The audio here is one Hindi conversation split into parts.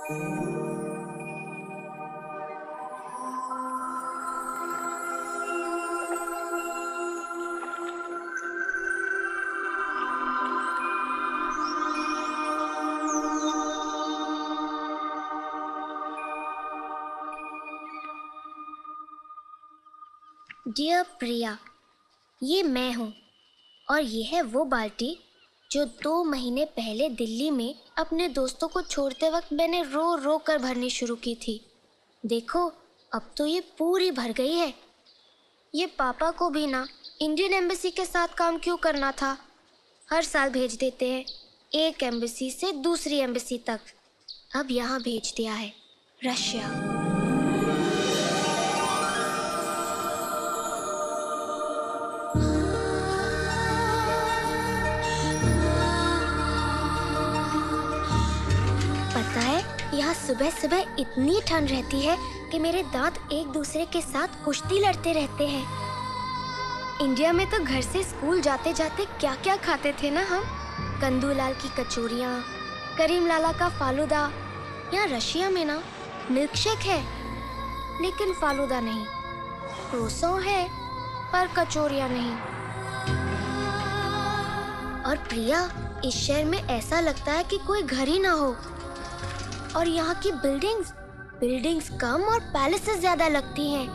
डियर प्रिया, ये मैं हूँ और ये है वो बाल्टी जो 2 महीने पहले दिल्ली में अपने दोस्तों को छोड़ते वक्त मैंने रो रो कर भरनी शुरू की थी। देखो, अब तो ये पूरी भर गई है। ये पापा को भी ना इंडियन एम्बेसी के साथ काम क्यों करना था। हर साल भेज देते हैं, एक एम्बेसी से दूसरी एम्बेसी तक। अब यहाँ भेज दिया है, रशिया। पता है, यहाँ सुबह सुबह इतनी ठंड रहती है कि मेरे दांत एक दूसरे के साथ कुश्ती लड़ते रहते हैं। इंडिया में तो घर से स्कूल जाते जाते क्या क्या खाते थे ना हम। कंदूलाल की कचौरियाँ, करीम लाला का फालूदा। यहाँ रशिया में ना मिल्क शेक है लेकिन फालूदा नहीं, क्रोसॉन है पर कचौरियाँ नहीं। और प्रिया, इस शहर में ऐसा लगता है कि कोई घर ही ना हो। और यहाँ की बिल्डिंग्स कम और पैलेसेस ज्यादा लगती हैं।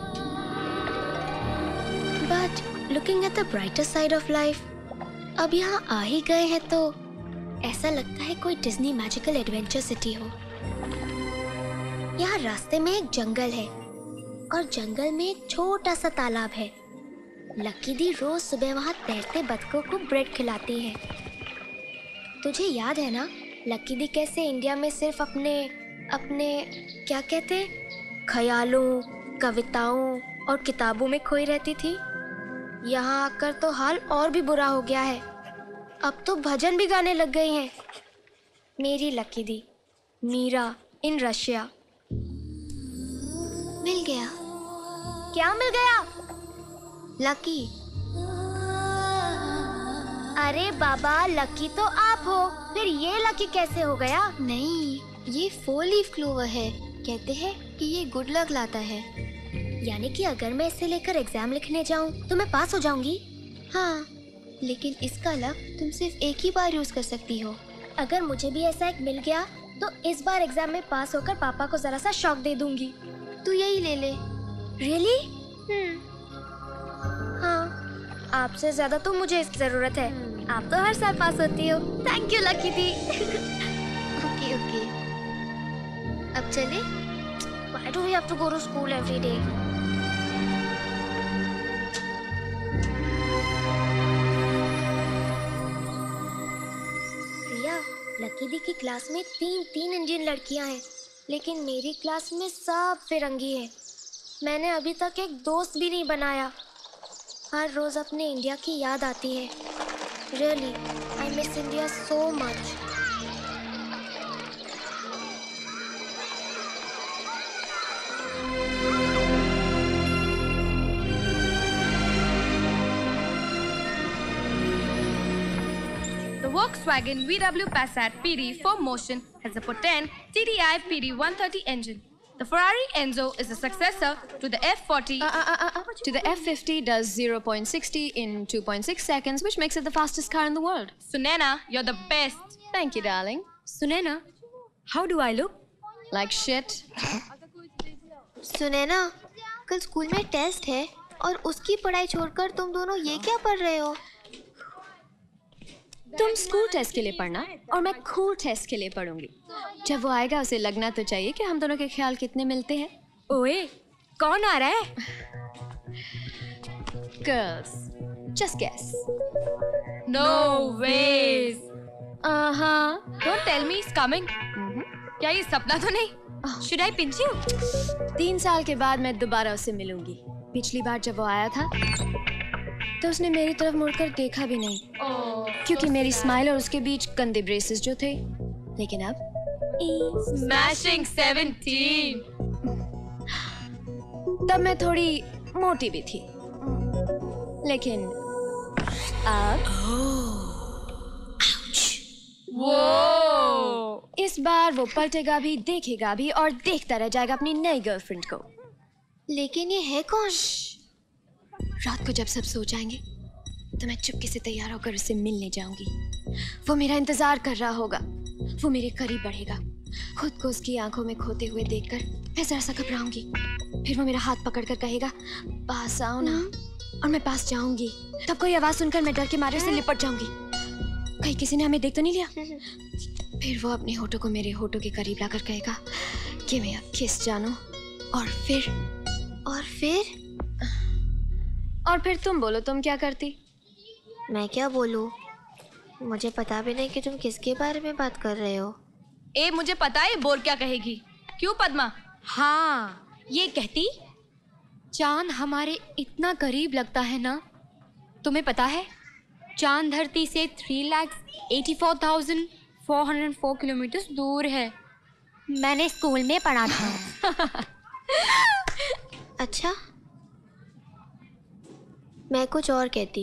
But looking at the brighter side of life, अब यहाँ आ ही गए हैं तो ऐसा लगता है कोई डिज्नी मैजिकल एडवेंचर सिटी हो। यहाँ रास्ते में एक जंगल है और जंगल में एक छोटा सा तालाब है। लकी दी रोज सुबह वहाँ तैरते बतखों को ब्रेड खिलाती है। तुझे याद है ना लकी दी कैसे इंडिया में सिर्फ अपने क्या कहते, ख्यालों, कविताओं और किताबों में खोई रहती थी। यहाँ आकर तो हाल और भी बुरा हो गया है। अब तो भजन भी गाने लग गई हैं। मेरी लकी दी, मीरा इन रशिया। मिल गया। क्या मिल गया? लकी। अरे बाबा, लकी तो आप हो, फिर ये लकी कैसे हो गया? नहीं, ये 4 लीफ क्लोवर है। कहते हैं कि ये गुड लक लाता है। यानी कि अगर मैं इसे लेकर एग्जाम लिखने जाऊं तो मैं पास हो जाऊंगी? हाँ, लेकिन इसका लक तुम सिर्फ एक ही बार यूज कर सकती हो। अगर मुझे भी ऐसा एक मिल गया तो इस बार एग्जाम में पास होकर पापा को जरा सा शॉक दे दूंगी। तू यही ले ले। रियली? हाँ, आपसे ज्यादा तो मुझे इसकी जरूरत है। आप तो हर साल पास होती हो। थैंक यू लकी दी। ओके। अब चले? Why do we have to go to school every day? Priya, Lucky दी की क्लास में 3 इंडियन लड़कियां हैं, लेकिन मेरी क्लास में सब फिरंगी हैं। मैंने अभी तक एक दोस्त भी नहीं बनाया। हर रोज अपने इंडिया की याद आती है। Really, I miss India so much. The Volkswagen VW Passat PD 4Motion has a potent TDI PD 130 engine. The Ferrari Enzo is a successor to the F40. To the F50 does 0.60 in 2.6 seconds, which makes it the fastest car in the world. Sunena, you're the best. Thank you, darling. Sunaina, how do I look? Like shit. Sunaina, कल स्कूल में टेस्ट है और उसकी पढ़ाई छोड़कर तुम दोनों ये क्या पढ़ रहे हो? तुम स्कूल टेस्ट के लिए पढ़ना और मैं कूल टेस्ट के लिए पढ़ूंगी। जब वो आएगा उसे लगना तो चाहिए कि हम दोनों के ख्याल कितने मिलते हैं। ओए, कौन आ रहा है? Girls, just guess. No ways. Don't tell me he's coming. क्या ये सपना तो नहीं? Should I pinch you? 3 साल के बाद मैं दोबारा उससे मिलूंगी। पिछली बार जब वो आया था तो उसने मेरी तरफ मुड़कर देखा भी नहीं, क्योंकि मेरी स्माइल और उसके बीच गंदे ब्रेसेस जो थे। लेकिन अब Smashing 17. तब मैं थोड़ी मोटी भी थी, लेकिन अब Whoa! इस इस बार वो पलटेगा भी, देखेगा भी और देखता रह जाएगा अपनी नई गर्लफ्रेंड को। लेकिन ये है कौन? रात को जब सब सो जाएंगे तो मैं चुपके से तैयार होकर उससे मिलने जाऊंगी। वो मेरा इंतजार कर रहा होगा, वो मेरे करीब बढ़ेगा। खुद को उसकी आंखों में खोते हुए देखकर मैं जरा सा घबराऊंगी। फिर वो मेरा हाथ पकड़कर कहेगा, पास आओ ना, और मैं पास जाऊंगी। तब कोई आवाज सुनकर मैं डर के मारे से लिपट जाऊंगी, कहीं किसी ने हमें देख तो नहीं लिया। फिर वो अपने होठों को मेरे होठों के करीब लाकर कहेगा कि मैं अब किस जानूं। और फिर तुम बोलो, तुम क्या करती? मैं क्या बोलूं? मुझे पता भी नहीं कि तुम किसके बारे में बात कर रहे हो। ए, मुझे पता है बोर क्या कहेगी। क्यों पद्मा? हाँ, ये कहती चांद हमारे इतना करीब लगता है ना। तुम्हें पता है चांद धरती से 3,84,404 किलोमीटर दूर है। मैंने स्कूल में पढ़ा था। अच्छा, मैं कुछ और कहती।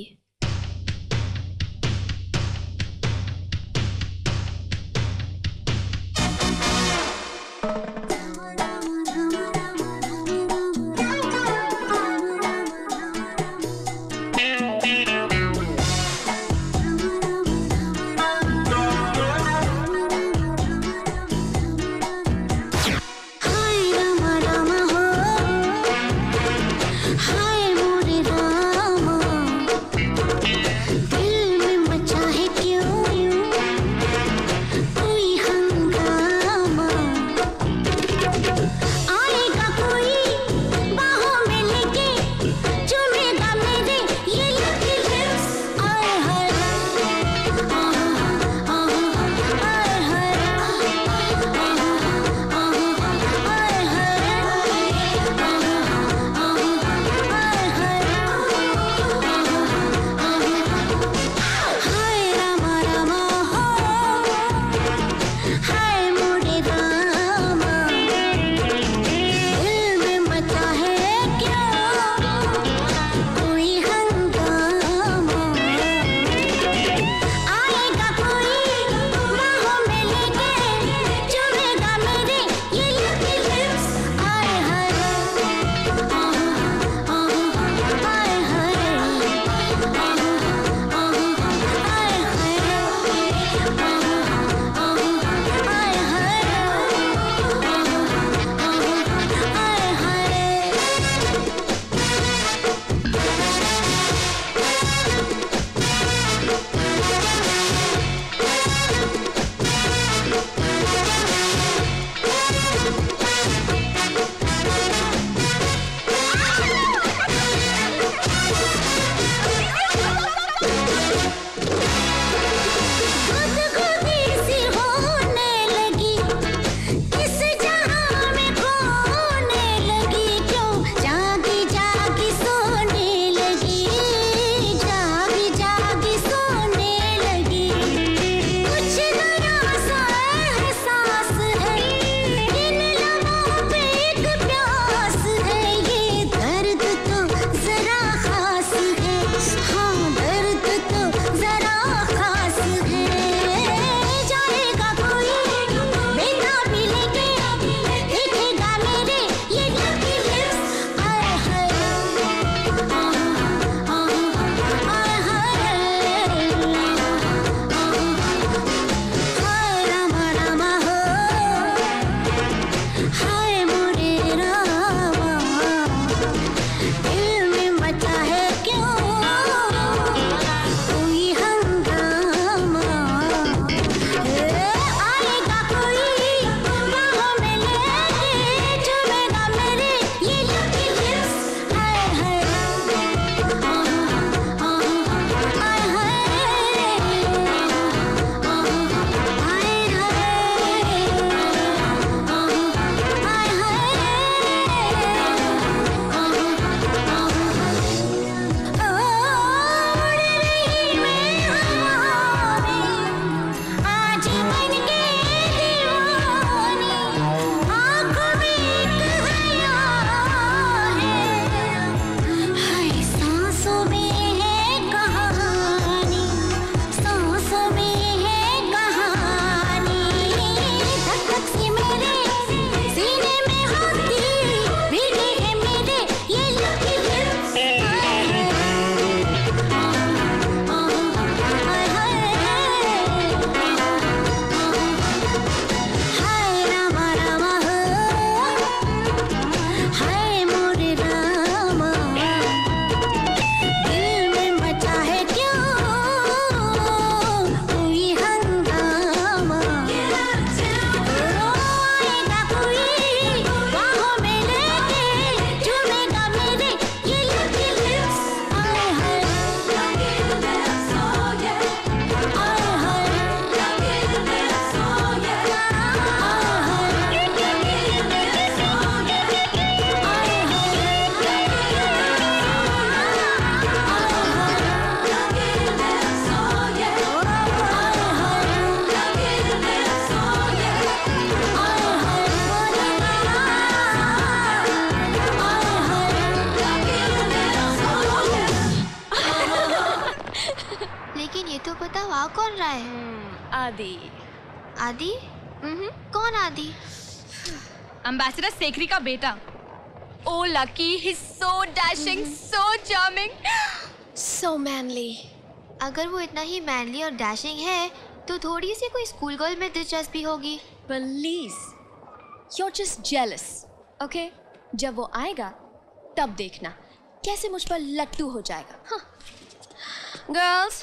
आ कौन रहा है? आदि। आदि? कौन आदि? एम्बेसडर सेकरी का बेटा। Oh, Lucky, he's so dashing, so charming. So manly. अगर वो इतना ही मैनली और डैशिंग है तो थोड़ी सी कोई स्कूल गर्ल में दिलचस्पी होगी। Please, you're just jealous, okay? जब वो आएगा तब देखना कैसे मुझ पर लट्टू हो जाएगा। हाँ। Girls,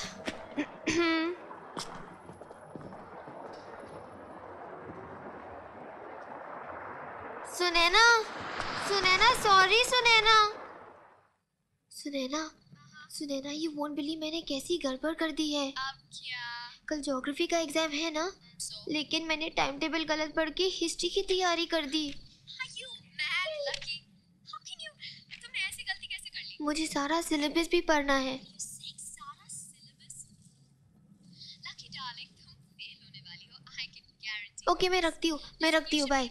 Sunaina, Sunaina, sorry Sunaina. Sunaina, Sunaina, you won't believe मैंने कैसी गड़बड़ कर दी है। अब क्या? कल ज्योग्राफी का एग्जाम है ना, लेकिन मैंने टाइम टेबल गलत पढ़ के हिस्ट्री की तैयारी कर दी। You mad, Lucky? How can you? तुमने ऐसी गलती कैसे कर ली? मुझे सारा सिलेबस भी पढ़ना है। सारा syllabus? Lucky darling, तुम फेल होने वाली हो. I can guarantee. ओके, मैं रखती हूँ, बाय।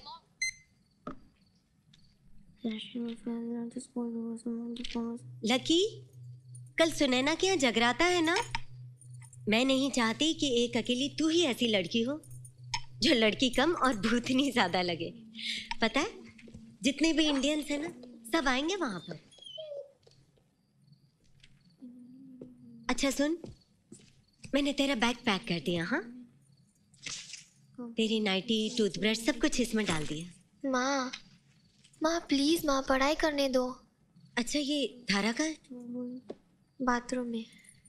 लकी, कल सुनैना के यहाँ जगराता है ना? मैं नहीं चाहती कि एक अकेली तू ही ऐसी लड़की हो जो लड़की कम और भूतनी ज्यादा लगे। पता है, जितने भी इंडियंस हैं ना, सब आएंगे वहां पर। अच्छा सुन, मैंने तेरा बैग पैक कर दिया। हाँ, तेरी नाइटी, टूथब्रश सब कुछ इसमें डाल दिया। माँ प्लीज माँ, पढ़ाई करने दो। अच्छा, ये धारा का है? बाथरूम में।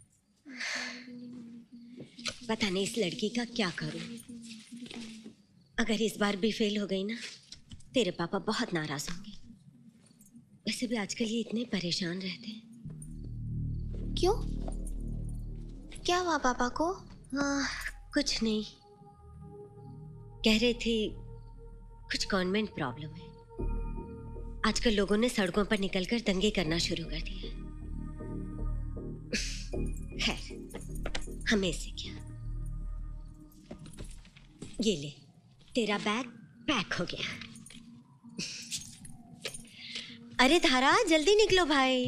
पता नहीं इस लड़की का क्या करूं। अगर इस बार भी फेल हो गई ना, तेरे पापा बहुत नाराज होंगे। वैसे भी आजकल ये इतने परेशान रहते हैं। क्यों? क्या हुआ पापा को? हाँ, कुछ नहीं। कह रहे थे कुछ गवर्नमेंट प्रॉब्लम है। आजकल लोगों ने सड़कों पर निकलकर दंगे करना शुरू कर दिए। खैर, हमें से क्या। ये ले, तेरा बैग पैक हो गया। अरे धारा, जल्दी निकलो भाई।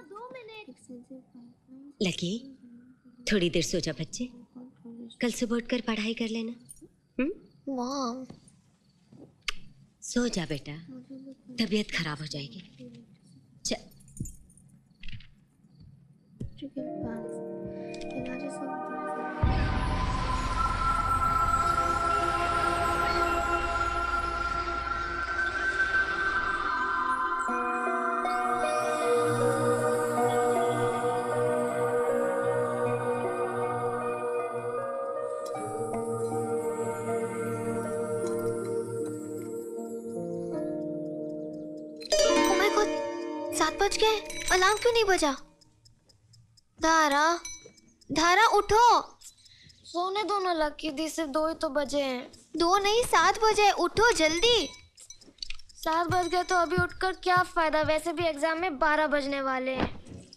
लकी, थोड़ी देर सो जा बच्चे, कल सुबह उठकर पढ़ाई कर लेना। मॉम, सो जा बेटा, तबीयत खराब हो जाएगी। चल। बज गए, अलार्म क्यों नहीं बजा? धारा उठो। सोने दो ना लकी दी, सिर्फ 2 ही तो बजे हैं। 2 नहीं 7 बजे, उठो जल्दी। 7 बज गए तो अभी उठकर क्या फायदा, वैसे भी एग्जाम में 12 बजने वाले हैं।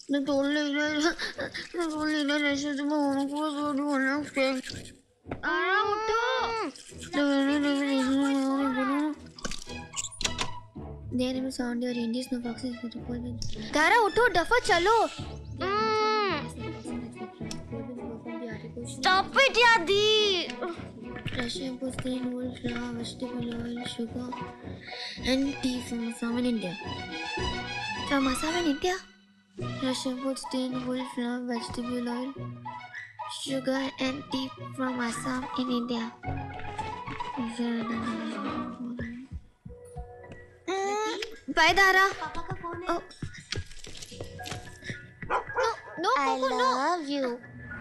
धारा उठो, डफा चलो। Stop it, यादी। Russian protein, wool, flour, vegetable oil, sugar, and tea from Assam in India. From Assam in India? Russian protein, wool, flour, vegetable oil, sugar, and tea from Assam in India. Bye, Dara. पापा का फोन है। No, I Coco, no. love you.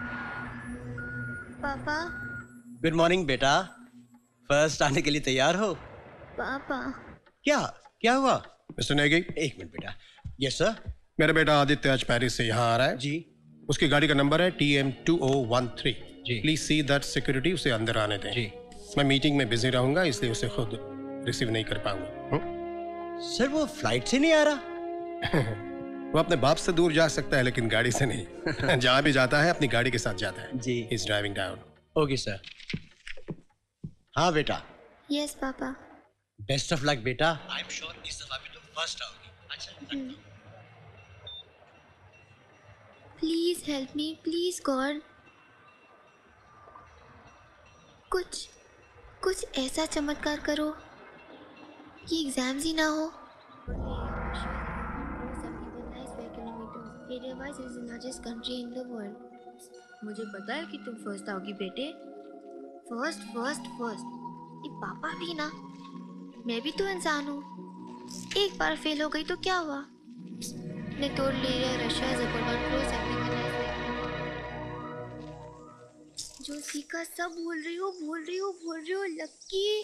पापा, गुड मॉर्निंग बेटा, फर्स्ट आने के लिए तैयार हो? पापा। क्या हुआ? मिस्टर नेगी, एक मिनट बेटा। Yes sir. मेरा बेटा आदित्य आज पेरिस से यहाँ आ रहा है जी। उसकी गाड़ी का नंबर है TM2013। जी। प्लीज सी दैट सिक्योरिटी उसे अंदर आने दें। जी। मैं मीटिंग में बिजी रहूंगा, इसलिए उसे खुद रिसीव नहीं कर पाऊंगा। सर वो फ्लाइट से नहीं आ रहा? वो अपने बाप से दूर जा सकता है, लेकिन गाड़ी से नहीं। जहाँ भी जाता है अपनी गाड़ी के साथ जाता है। जी। He's driving down. Okay sir. हाँ बेटा। Yes, पापा। बेस्ट ऑफ लक बेटा। आई एम श्योर इस दफा भी तुम फर्स्ट आओगी। अच्छा। Please help me, please God. कुछ ऐसा चमत्कार करो कि एग्जाम्स ही ना हो। मुझे पता है कि तुम फर्स्ट आओगी बेटे। फर्स्ट ये पापा भी ना, मैं भी तो इंसान हूँ। एक बार फेल हो गई तो क्या हुआ? ने तोड़ लिया रशिया जो सीखा सब भूल रही हो लक्की।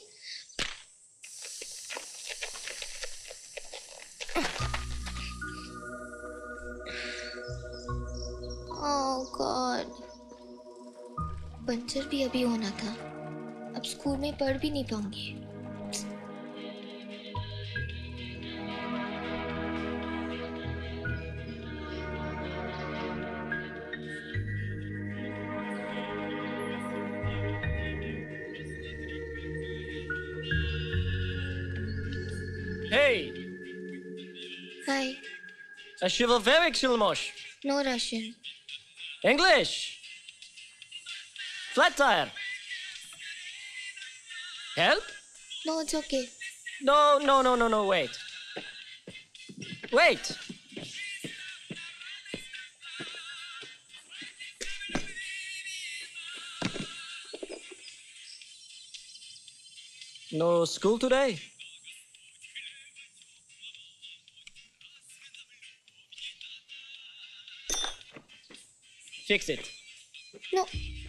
ओह गॉड, पंचर भी अभी होना था। अब स्कूल में पढ़ भी नहीं पाऊंगी। Hey, Hi, Shivoverik Shilmosh. no Russian. English. Flat tire. Help? No, it's okay. No, wait. Wait. No school today? Fix it. No.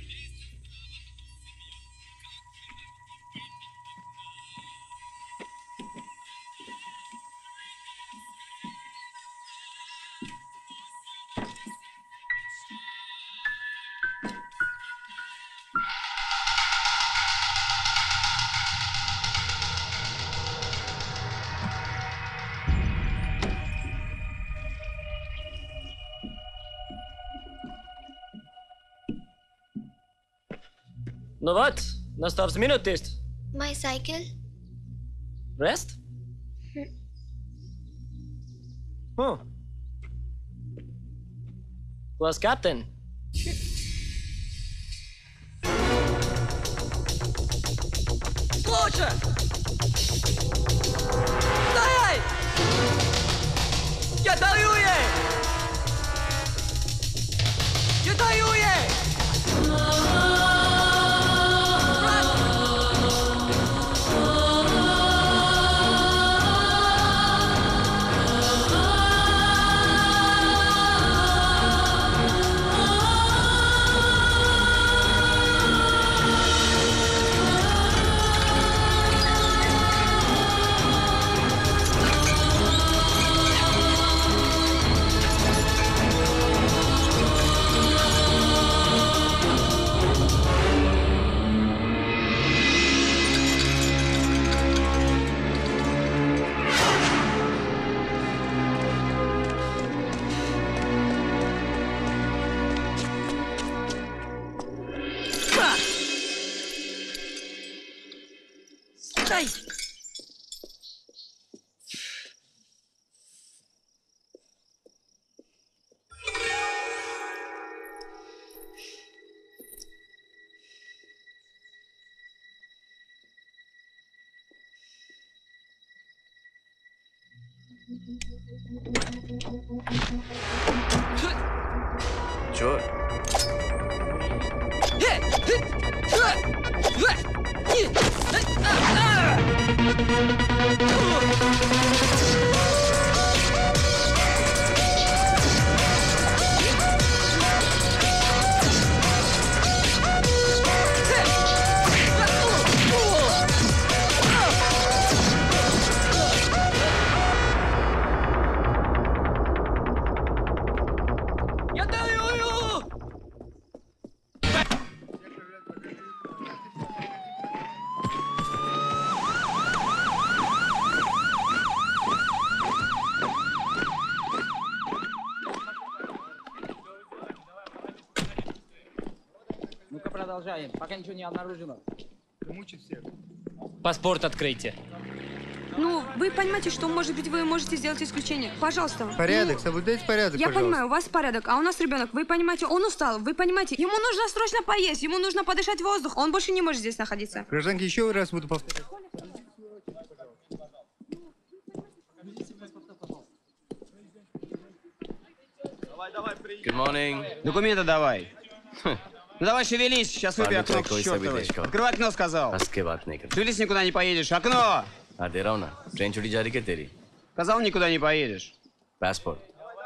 No what? Настав minutist. My cycle? Rest? Class captain. Слушай! Стоять! Я даю ей! Я даю ей! Sure. Ну-ка продолжаем, пока ничего не обнаружено. Паспорт откройте. Ну, вы понимаете, что, может быть, вы можете сделать исключение. Пожалуйста. Порядок, соблюдайте порядок, Я пожалуйста. понимаю, у вас порядок, а у нас ребенок. Вы понимаете, он устал, вы понимаете, ему нужно срочно поесть, ему нужно подышать воздух, он больше не может здесь находиться. Гражданки, еще раз буду повторять. Good morning. Документы давай. Ну давай шевелись, сейчас выбью окно к чертовой. Открывай окно, сказал. हंस बात नहीं कर Шевелись, никуда не поедешь. Окно! हाँ दे रहा हूँ ना ट्रेन छुट्टी जा रही है तेरी Сказал, никуда не поедешь. Passport.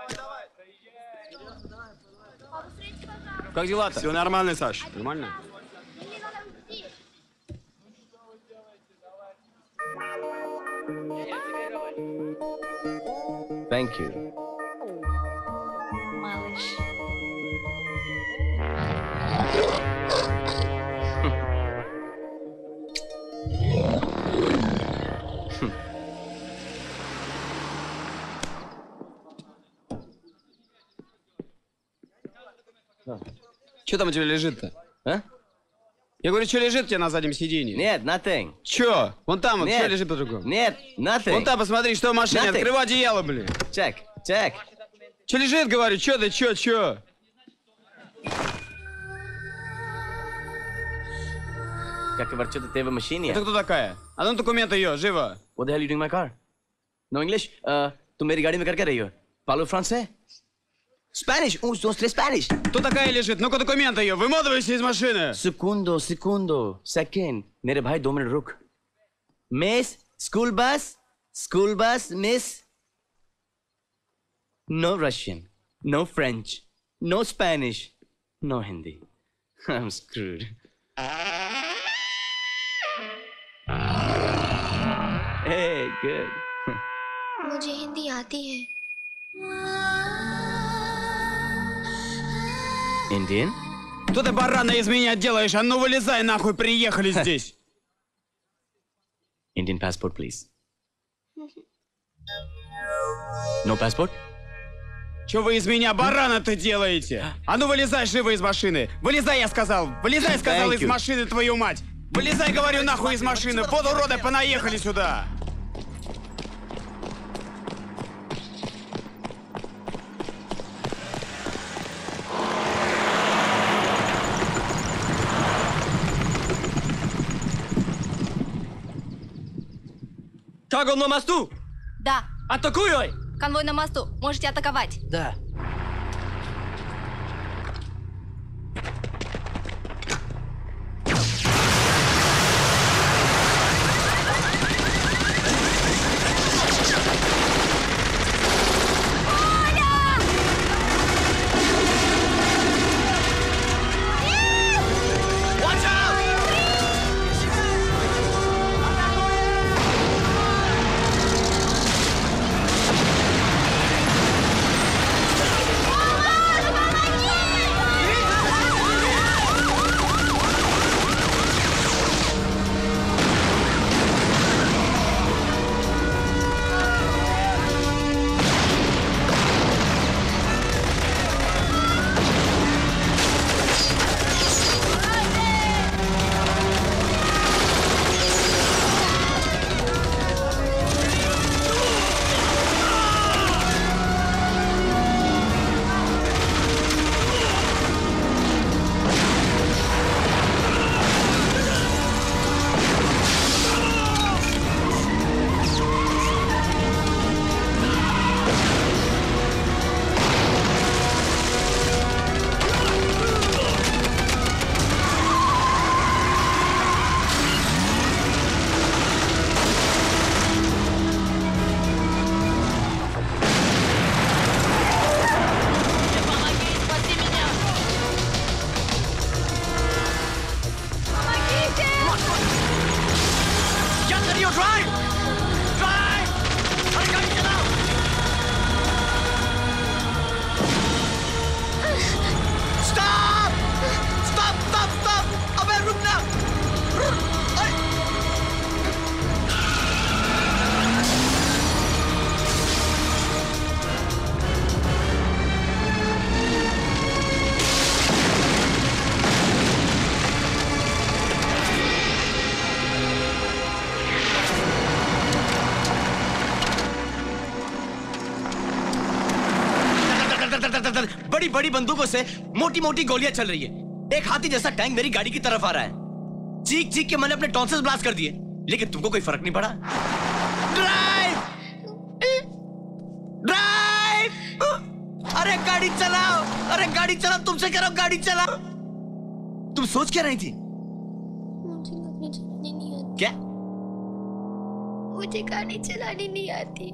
Как дела-то? Все нормально, Саш. Нормально? Thank you. Что там у тебя лежит-то? А? Я говорю, что лежит у тебя на заднем сиденье? Нет, nothing. Че? Вон там вот, Нет. что лежит по-другому? Нет, nothing. Вон там, посмотри, что в машине. Nothing. Открывай одеяло, блин. Check, check. Че лежит, говорю, че да, че? Как ворчит ты в машине? Это кто такая? А ну документы ее, живо. What the hell are you doing in my car? No English? तुम मेरी गाड़ी में कर क्या रही हो? Parlo français? Spanish? Un, dos, tres Spanish. Кто такая лежит? Ну-ка документы ее, выматывайся из машины. Segundo. Second. मेरे भाई 2 मिनट रुक. Miss, school bus, miss. No Russian, no French, no Spanish, no Hindi. I'm screwed. Hey, good. मुझे हिंदी आती है। Indian? Что ты, барана, из меня делаешь? А ну вылезай нахуй, приехали здесь. Indian passport, please. No passport? Что вы из меня барана-то делаете? А ну вылезай живо из машины. Вылезай, я сказал. Вылезай, сказал, из машины, твою мать. Вылезай, говорю, нахуй из машины. Вот уроды, понаехали сюда. Как он на мосту? Да. Атакуй! Конвой на мосту. Можете атаковать. Да. बड़ी बड़ी बंदूकों से मोटी मोटी गोलियां चल रही है। एक हाथी जैसा टैंक मेरी गाड़ी की तरफ आ रहा है। चीख चीख के मैंने अपने टॉन्सिल्स ब्लास्ट कर दिए, लेकिन तुमको कोई फर्क नहीं पड़ा। ड्राइव ड्राइव, अरे गाड़ी चलाओ, अरे गाड़ी चलाओ, तुमसे कह रहा हूं गाड़ी चलाओ। तुम सोच क्या रही थी? मुझे चलानी नहीं आती। क्या? मुझे गाड़ी चलानी नहीं आती।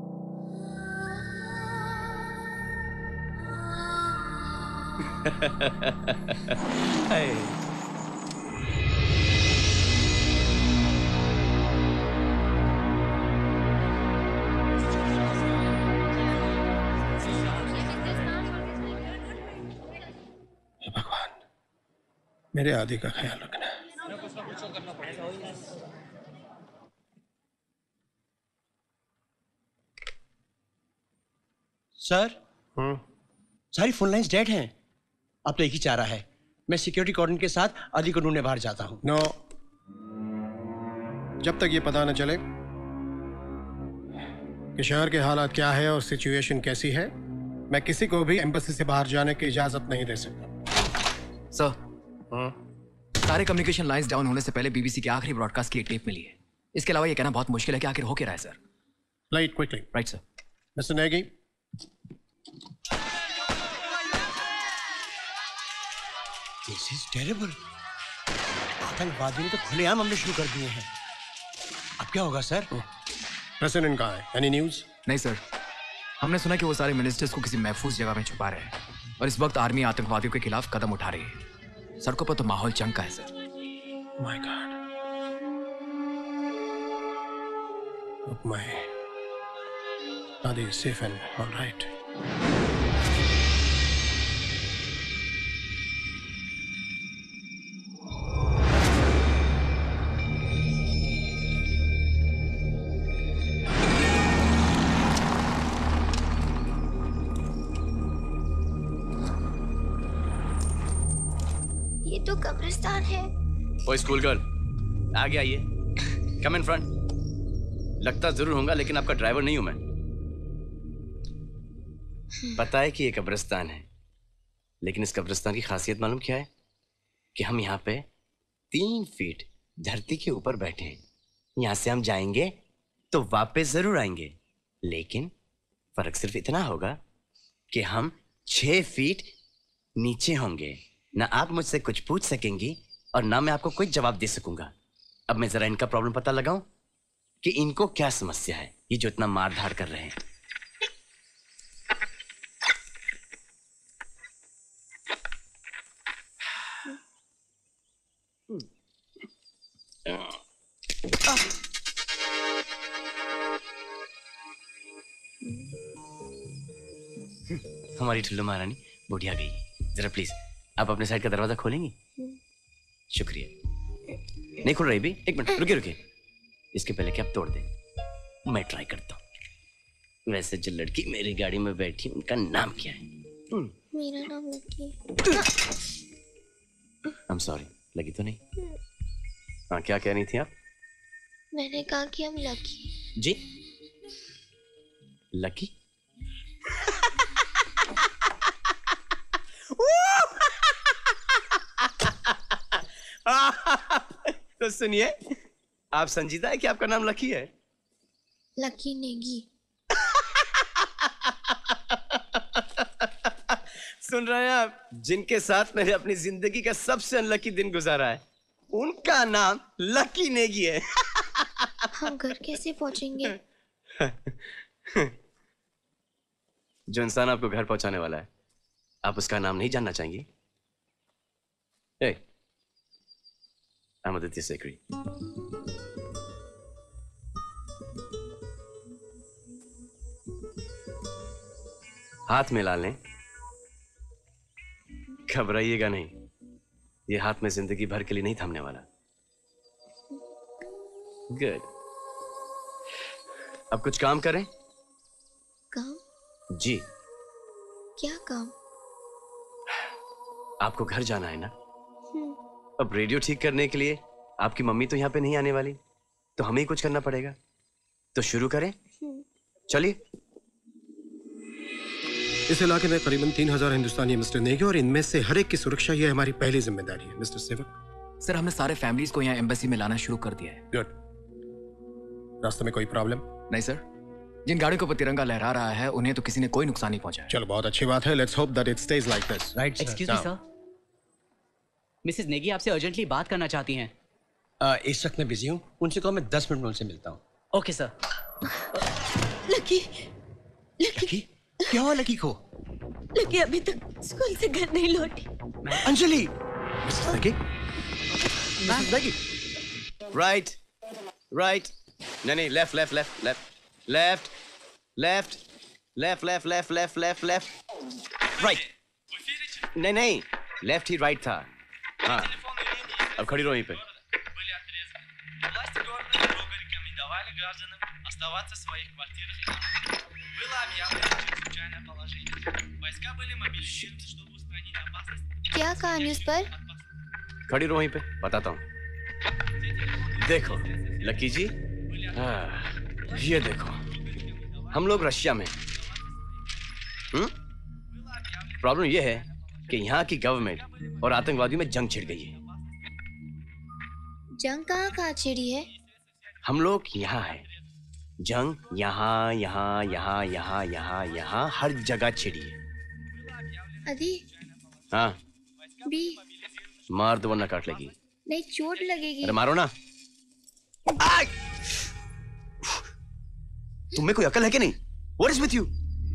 भगवान, मेरे आदि का ख्याल रखना। सर, सारी फोन लाइंस डेड हैं। अब तो एक ही चारा है, मैं सिक्योरिटी कॉर्डन के साथ आदि को ढूंढने बाहर जाता हूं। नो, जब तक ये पता न चले कि शहर के हालात क्या है और सिचुएशन कैसी है, मैं किसी को भी एम्बेसी से बाहर जाने की इजाजत नहीं दे सकता। सर, सारे कम्युनिकेशन लाइंस डाउन होने से पहले बीबीसी की आखिरी ब्रॉडकास्ट की एक टेप मिली है। इसके अलावा ये कहना बहुत मुश्किल है कि आखिर हो क्या रहा है sir. Light quickly. Right sir. Mister Negi, this is terrible. आतंकवादियों ने तो खुलेआम हमले शुरू कर दिए हैं। अब क्या होगा सर? प्रेसिडेंट कहाँ है? Any news? नहीं सर, हमने सुना कि वो सारे मिनिस्टर्स को किसी महफूज जगह में छुपा रहे हैं और इस वक्त आर्मी आतंकवादियों के खिलाफ कदम उठा रही है। सड़कों पर तो माहौल जंग का है sir. My God, my Adi is safe and all right. ये तो कब्रिस्तान है। ओए स्कूल गर्ल, आगे आइए। Come in front. लगता जरूर होगा लेकिन आपका ड्राइवर नहीं हूं मैं। पता है कि ये कब्रिस्तान है, लेकिन इस कब्रिस्तान की खासियत मालूम क्या है? कि हम यहाँ पे 3 फीट धरती के ऊपर बैठे हैं। यहाँ से हम जाएंगे तो वापस जरूर आएंगे, लेकिन फर्क सिर्फ इतना होगा कि हम 6 फीट नीचे होंगे। ना आप मुझसे कुछ पूछ सकेंगी और ना मैं आपको कोई जवाब दे सकूंगा। अब मैं जरा इनका प्रॉब्लम पता लगाऊं कि इनको क्या समस्या है, ये जो इतना मार धाड़ कर रहे हैं। हमारी ठुल्लू महारानी बुढ़िया गई। जरा प्लीज आप अपने साइड का दरवाजा खोलेंगी? शुक्रिया। नहीं खुल रही भी? एक मिनट रुकिए रुकिए, इसके पहले कि आप तोड़ दें मैं ट्राई करता हूँ। वैसे जो लड़की मेरी गाड़ी में बैठी उनका नाम क्या है? मेरा नाम लकी। I'm sorry, लगी तो नहीं? हाँ, क्या कह रही थी आप? मैंने कहा कि हम लकी। जी लकी? तो सुनिए, आप संजीदा है कि आपका नाम लकी है? लकी नेगी। सुन रहे हैं आप? जिनके साथ मैंने अपनी जिंदगी का सबसे अनलकी दिन गुजारा है, उनका नाम लकी नेगी है। हम घर कैसे पहुंचेंगे? जो इंसान आपको घर पहुंचाने वाला है, आप उसका नाम नहीं जानना चाहेंगी? Hey, I'm Aditya Sekri. हाथ मिला लें, घबराइएगा नहीं। ये हाथ में जिंदगी भर के लिए नहीं थमने वाला। गुड। अब कुछ काम करें? काम? जी। क्या काम? आपको घर जाना है ना? अब रेडियो ठीक करने के लिए आपकी मम्मी तो यहाँ पे नहीं आने वाली, तो हमें ही कुछ करना पड़ेगा। तो शुरू करें? चलिए। इस इलाके में करीबन 3000 हिंदुस्तानी मिस्टर नेगी और इनमें से हर एक की सुरक्षा ये हमारी पहली जिम्मेदारी है मिस्टर सेवक। सर हमने सारे फैमिलीज को यहाँ एम्बेसी में लाना शुरू कर दिया है। गुड। रास्ते में कोई प्रॉब्लम? नहीं सर, जिन गाड़ियों पर तिरंगा लहरा रहा है उन्हें तो किसी ने कोई नुकसान नहीं पहुंचाया। चलो बहुत अच्छी बात है। Let's hope that it stage like this. Right. Excuse me sir, Mrs Negi आपसे अर्जेंटली बात करना चाहती हैं। इस वक्त मैं बिजी हूँ, उनसे कहो मैं 10 मिनट में उनसे मिलता हूँ। Okay sir. लकी, लकी क्या हुआ लकी को? लकी अभी तक स्कूल से घर नहीं लौटी। Anjali, Mrs Lucky, Mrs Lucky. Right right, नहीं left left left left left left left left left left left left right. नहीं लेफ्ट ही राइट था। हाँ अब खड़ी रहो यहीं पे। क्या कहा न्यूज़ पर? खड़ी रहो वहीं पे, बताता हूँ। देखो लकी जी, ये देखो हम लोग रशिया में। प्रॉब्लम ये है कि यहाँ की गवर्नमेंट और आतंकवादियों में जंग छिड़ गई है। जंग कहाँ छिड़ी है? हम लोग यहाँ है, जंग यहाँ यहाँ यहाँ यहाँ यहाँ यहाँ हर जगह छिड़ी है। अदी हाँ बी मार दो वरना काट लेगी। नहीं चोट लगेगी। अरे मारो ना। तुम्हें कोई अकल है कि नहीं? What is with you?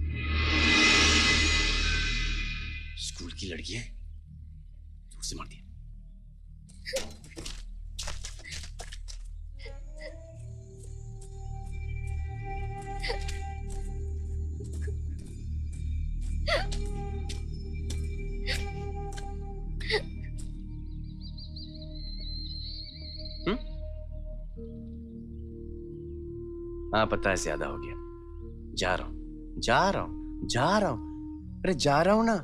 School की लड़की है, जोर से मार दिया। हाँ पता है ज्यादा हो गया। जा रहा हूं जा रहा हूं जा रहा हूं, अरे जा रहा हूं ना।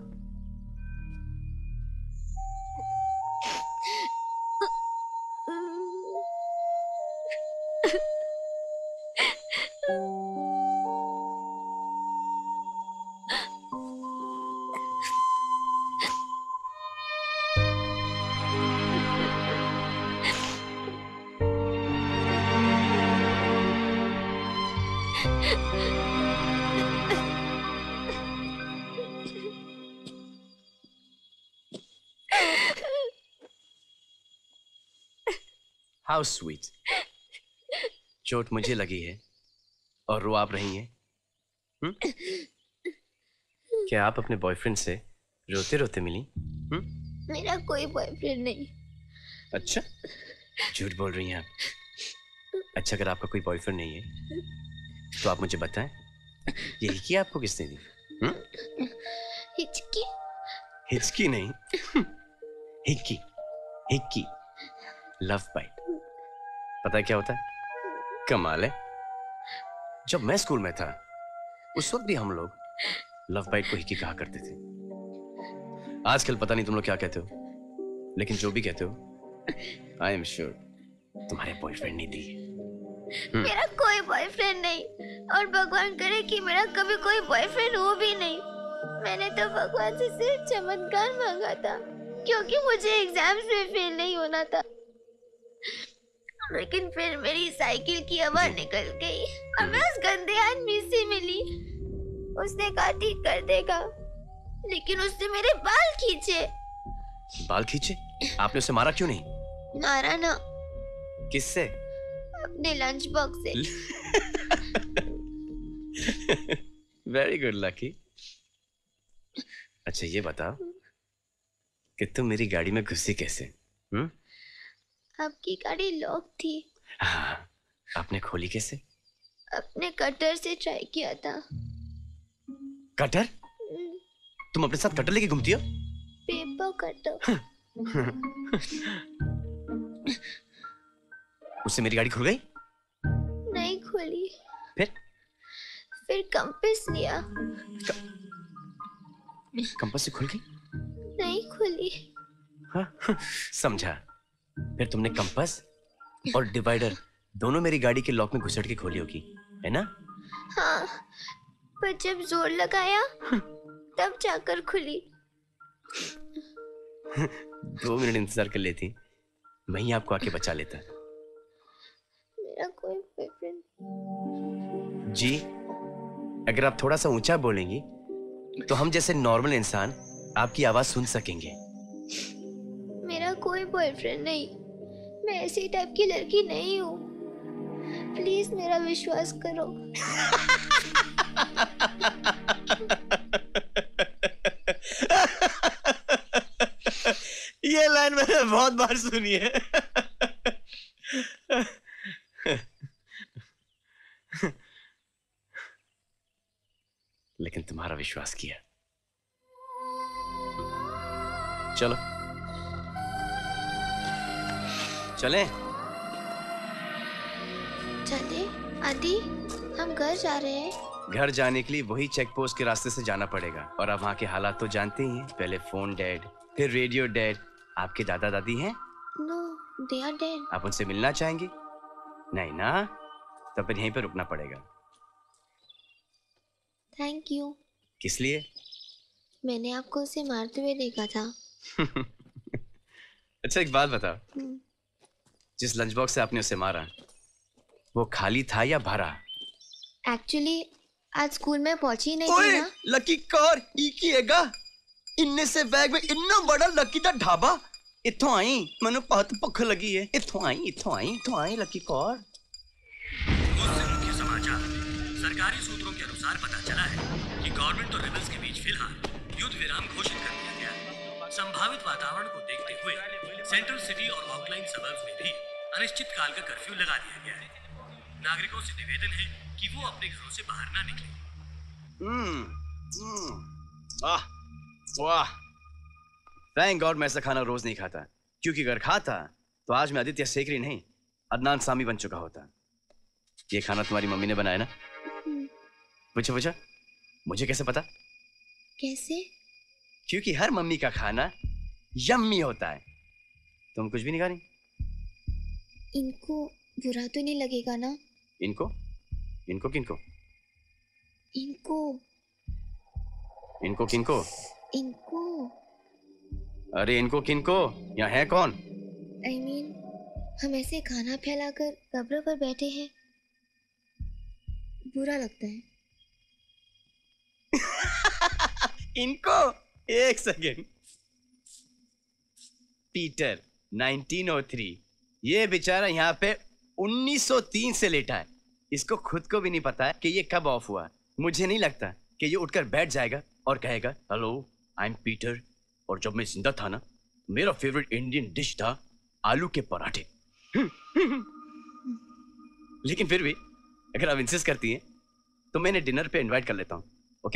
How sweet. चोट मुझे लगी है और रो आप रही हैं। क्या आप अपने बॉयफ्रेंड से रोते रोते मिली? मेरा कोई बॉयफ्रेंड नहीं। अच्छा झूठ बोल रही हैं आप। अच्छा अगर आपका कोई बॉयफ्रेंड नहीं है तो आप मुझे बताएं, ये हिचकी आपको किसने दी? हिचकी? हिचकी नहीं, हिक्की हिक्की, लव बाइट। पता है क्या होता है? कमाल है। जब मैं स्कूल में था उस वक्त भी हम लोग लव बाइट को हिक्की कहा करते थे। आजकल पता नहीं तुम लोग क्या कहते हो, लेकिन जो भी कहते हो आई एम श्योर तुम्हारे बॉयफ्रेंड ने दी। मेरा कोई बॉयफ्रेंड नहीं, और भगवान करे कि मेरा कभी कोई बॉयफ्रेंड हो भी नहीं। मैंने तो भगवान से सिर्फ चमत्कार मांगा था, क्योंकि मुझे एग्जाम्स में फेल नहीं होना था। लेकिन फिर मेरी साइकिल की हवा निकल गई और मैं उस गंदे आदमी से मिली। उसने कहा ठीक कर देगा, लेकिन उसने मेरे बाल खींचे। बाल खींचे? आपने उसे मारा क्यों नहीं? मारा ना। किससे? अपने लंच बॉक्स से। Very good Lucky. अच्छा ये बताओ कि तुम मेरी गाड़ी में घुसी कैसे? आपकी गाड़ी लॉक थी। हाँ, आपने खोली कैसे? अपने कटर से ट्राई किया था। कटर? तुम अपने साथ कटर लेके घूमती हो? Paper cutter. उससे मेरी गाड़ी खुल गई? नहीं खुली। फिर कंपास लिया। कंपास से खुल गई? नहीं खुली। हाँ, समझा। फिर तुमने कंपास और डिवाइडर दोनों मेरी गाड़ी के लॉक में घुसड़ के खोली होगी, है ना? हाँ, पर जब जोर लगाया तब जाकर खुली। 2 मिनट इंतजार कर लेती, मैं ही आपको आके बचा लेता। मेरा कोई बॉयफ्रेंड जी, अगर आप थोड़ा सा ऊंचा बोलेंगी तो हम जैसे नॉर्मल इंसान आपकी आवाज सुन सकेंगे। मेरा कोई बॉयफ्रेंड नहीं, मैं ऐसी टाइप की लड़की नहीं हूँ। प्लीज मेरा विश्वास करो। ये लाइन मैंने बहुत बार सुनी है। लेकिन तुम्हारा विश्वास किया। चलो चलें। चले आदि, हम घर जा रहे हैं। घर जाने के लिए वही चेक पोस्ट के रास्ते से जाना पड़ेगा। और अब वहाँ के हालात तो जानते ही हैं। पहले फोन डेड, फिर रेडियो डेड। आपके दादा दादी हैं? No, they are dead. आप उनसे मिलना चाहेंगे? नहीं ना, तो फिर यहीं पे रुकना पड़ेगा। Thank you. किस लिए? मैंने आपको उसे मारते हुए देखा था। अच्छा एक बात बताओ, जिस लंच बॉक्स से आपने उसे मारा वो खाली था या भरा? एक्चुअली आज स्कूल में पहुंची नहीं ओए, थी ना। लकी कार ई की हैगा इन्ने से बैग में इन्ना बड़ा लकी दा ढाबा। इत्थों आई, मैंने बहुत भुख लगी है। इत्थों आई लकी कार। मुझसे मुख्य समाचार। सरकारी सूत्रों के अनुसार पता चला है कि गवर्नमेंट और रेबल्स के बीच फिलहाल युद्ध विराम घोषित कर दिया गया है। संभावित वातावरण को देखते हुए सेंट्रल सिटी और आउटलाइन सबर्ब्स में भी अनिश्चित काल का कर्फ्यू लगा दिया गया है। नागरिकों से निवेदन है कि वो अपने घरों से बाहर ना निकलें। वाह वाह, थैंक गॉड मैं ऐसा खाना रोज नहीं खाता, क्योंकि अगर खाता तो आज मैं आदित्य सेकरी नहीं अदनान सामी बन चुका होता। ये खाना तुम्हारी मम्मी ने बनाया ना? पूछा मुझे कैसे पता? कैसे? क्योंकि हर मम्मी का खाना यम्मी होता है। तुम कुछ भी नहीं खा रही? इनको बुरा तो नहीं लगेगा ना? इनको किनको? इनको किनको? इनको अरे इनको किनको? यहाँ है कौन? I mean, हम ऐसे खाना फैलाकर कब्र पर बैठे हैं, बुरा लगता है। इनको? एक सेकेंड। पीटर 1903, ये बेचारा यहाँ पे 1903 से लेटा है। इसको खुद को भी नहीं पता है कि ये कब ऑफ हुआ। मुझे नहीं लगता कि ये उठकर बैठ जाएगा और कहेगा हेलो आई एम पीटर, और जब मैं जिंदा था ना मेरा फेवरेट इंडियन डिश था आलू के पराठे। लेकिन फिर भी अगर आप इंसिस्ट करती हैं तो मैं इन्हें डिनर पे इनवाइट कर लेता हूँ। ओके?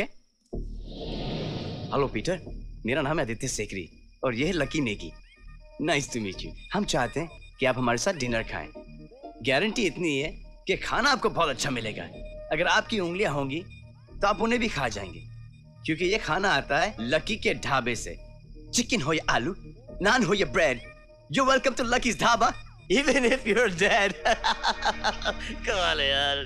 हेलो पीटर, मेरा नाम है आदित्य सेकरी और ये है Lucky Negi. Nice to meet you. हम चाहते हैं कि आप हमारे साथ डिनर खाएं। गारंटी इतनी है कि खाना आपको बहुत अच्छा मिलेगा। अगर आपकी उंगलियां होंगी तो आप उन्हें भी खा जाएंगे, क्योंकि ये खाना आता है लकी के ढाबे से। चिकन हो या आलू, नान हो या bread, you welcome to Lucky's dhaba even if you're dead। कमाल है यार।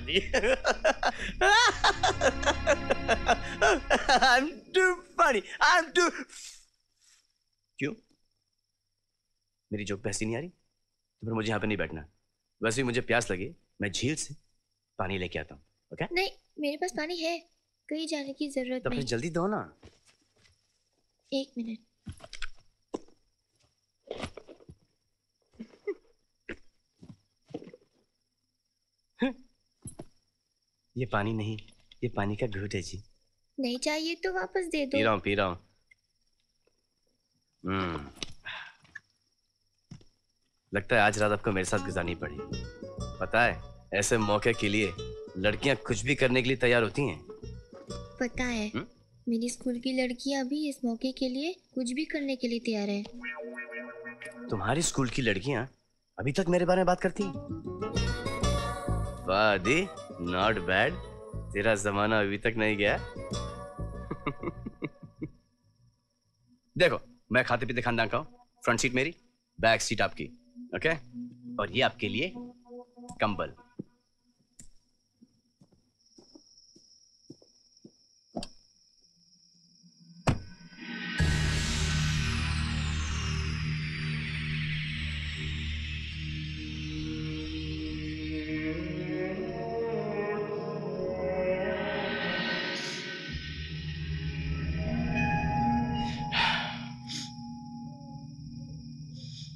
I'm too funny, I'm too। क्यों? मेरी जोक पैसी नहीं आ रही? तो फिर मुझे यहाँ पे नहीं बैठना। वैसे भी मुझे प्यास लगी, मैं झील से पानी लेके आता हूँ। ओके? नहीं, मेरे पास पानी है, कहीं जाने की जरूरत तो नहीं। फिर जल्दी दो ना। 1 मिनट। ये पानी नहीं, ये पानी का घूंट है जी। नहीं चाहिए तो वापस दे दो। पी रहा हूँ। लगता है आज रात आपको मेरे साथ गुजारनी पड़ी। पता है ऐसे मौके के लिए लड़कियां कुछ भी करने के लिए तैयार होती हैं। पता है मेरी स्कूल की लड़कियां भी इस मौके के लिए कुछ भी करने के लिए तैयार है। तुम्हारी स्कूल की लड़कियां अभी तक मेरे बारे में बात करती हैं? वाह दी, नॉट बैड। तेरा जमाना अभी तक नहीं गया। देखो मैं खाते पीते खानदान का हूं। फ्रंट सीट मेरी, बैक सीट आपकी। ओके? और ये आपके लिए कंबल।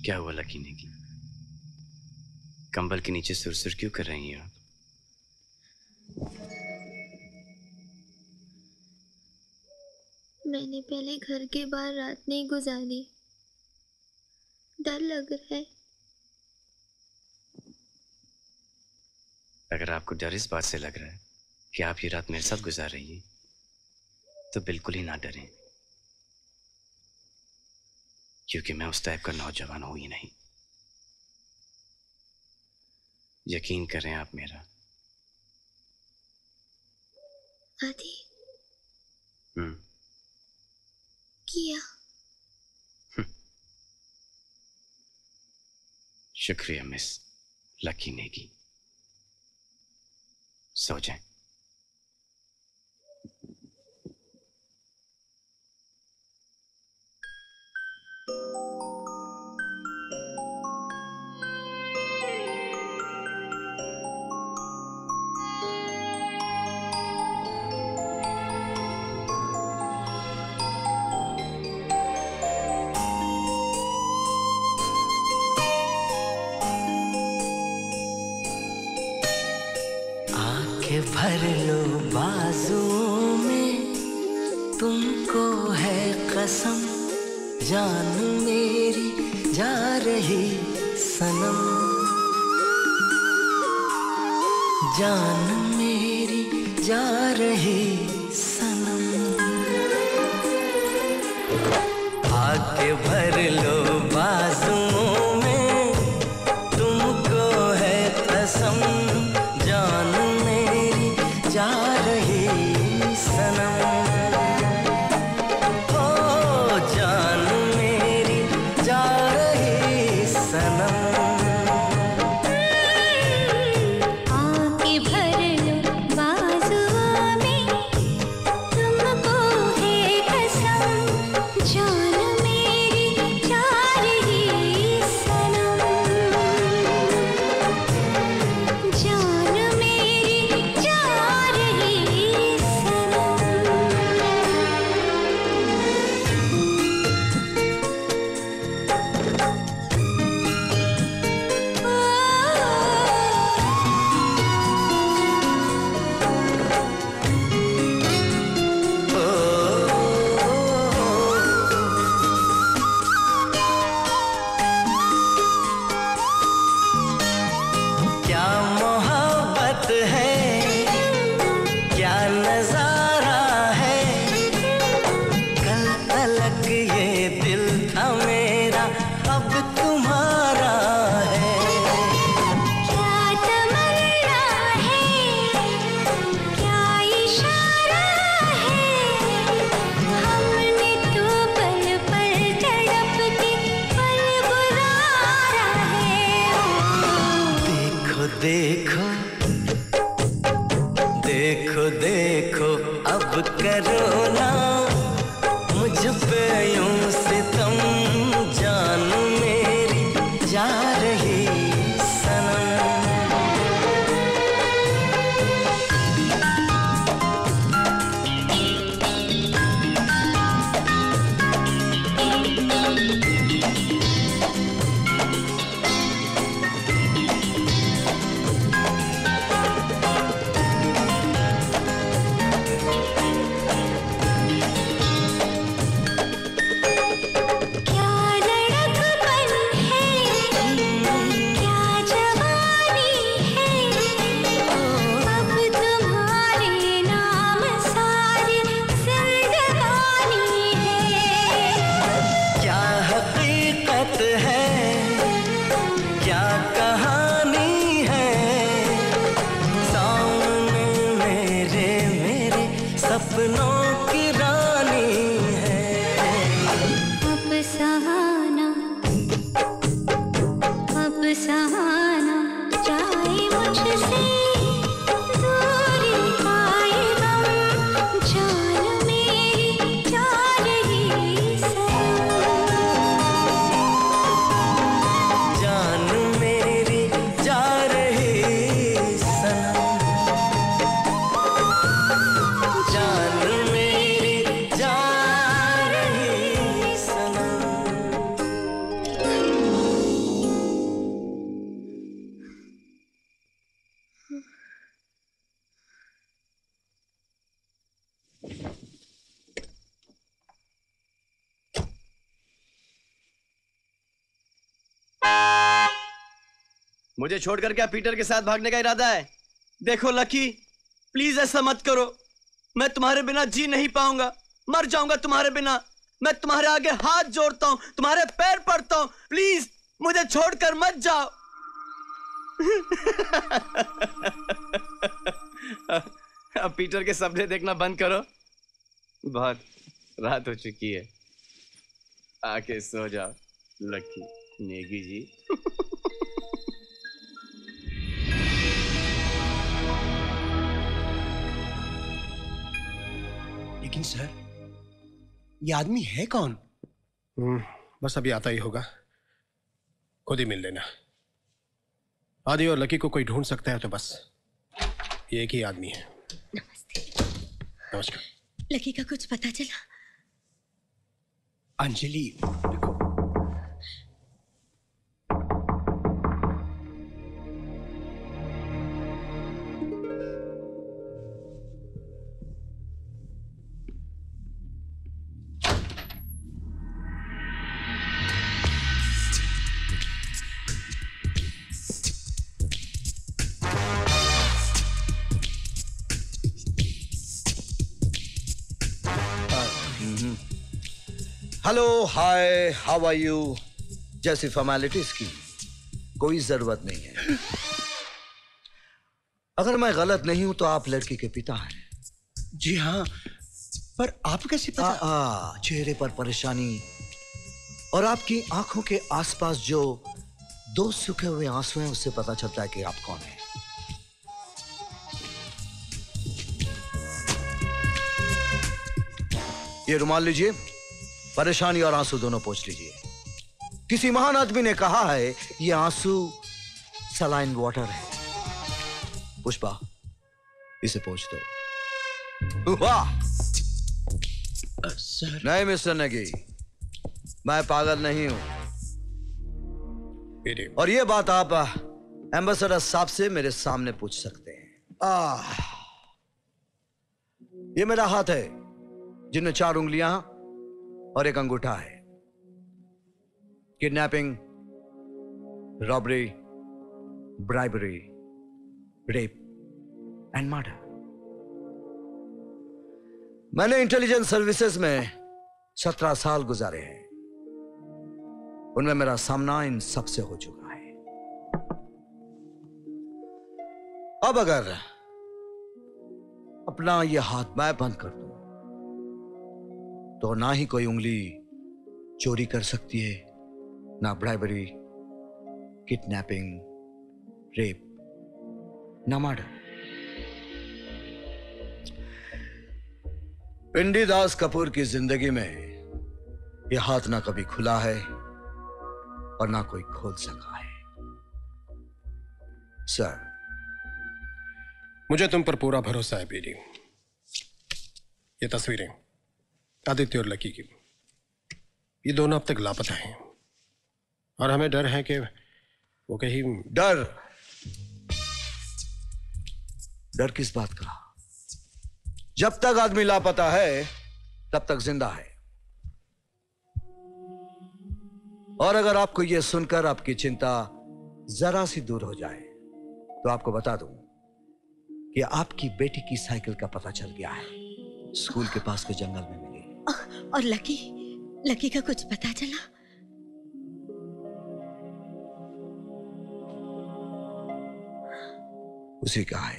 क्या हुआ लकी नेगी? कंबल के नीचे सुरसुर क्यों कर रही हैं आप? मैंने पहले घर के बाहर रात नहीं गुजारी, डर लग रहा है। अगर आपको डर इस बात से लग रहा है कि आप ये रात मेरे साथ गुजार रही हैं, तो बिल्कुल ही ना डरें, क्योंकि मैं उस टाइप का नौजवान हूं ही नहीं। यकीन करें आप मेरा। आदि किया। शुक्रिया मिस लकी नेगी। सो जाएं। भर लो बाजुओं में, तुमको है कसम, जान मेरी जा रही सनम, जान मेरी जा रही सनम। आके भर लो बाजुओं में, तुमको है कसम, जान जा रही सनम, ओ जान मेरी जा रही सनम। आके भर लो बाजुओं में, तुमको है कसम, जान मेरी जा रही सनम, जान मेरी जा देखो देखो देखो अब करो ना मुझ पे यूं सितम, जान मेरी जा रही सनम। मुझे छोड़कर क्या पीटर के साथ भागने का इरादा है? देखो लकी, प्लीज ऐसा मत करो। मैं तुम्हारे बिना जी नहीं पाऊंगा, मर जाऊंगा तुम्हारे बिना। मैं तुम्हारे आगे हाथ जोड़ता हूं, तुम्हारे पैर पड़ता हूं, प्लीज मुझे छोड़कर मत जाओ। अब पीटर के सपने देखना बंद करो, बहुत रात हो चुकी है। आके सो जाओ लकी नेगी जी। लेकिन सर, ये आदमी है कौन? बस अभी आता ही होगा, खुद ही मिल लेना। आदि और लकी को कोई ढूंढ सकता है तो बस ये एक ही आदमी है। नमस्कार। लकी का कुछ पता चला? Anjali, hello, hi, how are you जैसी फॉर्मेलिटीज की कोई जरूरत नहीं है। अगर मैं गलत नहीं हूं तो आप लड़की के पिता हैं। जी हाँ, पर आप कैसे पता? चेहरे पर परेशानी और आपकी आंखों के आसपास जो दो सूखे हुए आंसू हैं उससे पता चलता है कि आप कौन हैं। ये रुमाल लीजिए, परेशानी और आंसू दोनों पोंछ लीजिए। किसी महान आदमी ने कहा है ये आंसू सलाइन वाटर है। पुष्पा, इसे पोंछ दो। वाह! सर। नहीं मिस्टर नेगी, मैं पागल नहीं हूं। और ये बात आप एम्बेसडर साहब से मेरे सामने पूछ सकते हैं। ये मेरा हाथ है जिनमें 4 उंगलियां और 1 अंगूठा है। Kidnapping, robbery, bribery, rape and murder. मैंने इंटेलिजेंस सर्विसेज में 17 साल गुजारे हैं। उनमें मेरा सामना इन सब से हो चुका है। अब अगर अपना यह हाथ मैं बंद कर दूं तो ना ही कोई उंगली चोरी कर सकती है, ना ब्राइबरी, किडनैपिंग, रेप, ना मर्डर। पिंडी दास कपूर की जिंदगी में यह हाथ ना कभी खुला है और ना कोई खोल सका है। सर, मुझे तुम पर पूरा भरोसा है बेटी। ये तस्वीरें आदित्य और लकी की, ये दोनों अब तक लापता हैं और हमें डर है कि वो कहीं। डर किस बात का? जब तक आदमी लापता है तब तक जिंदा है। और अगर आपको यह सुनकर आपकी चिंता जरा सी दूर हो जाए तो आपको बता दूं कि आपकी बेटी की साइकिल का पता चल गया है। स्कूल के पास के जंगल में मिली। और लकी का कुछ पता चला? उसी का है।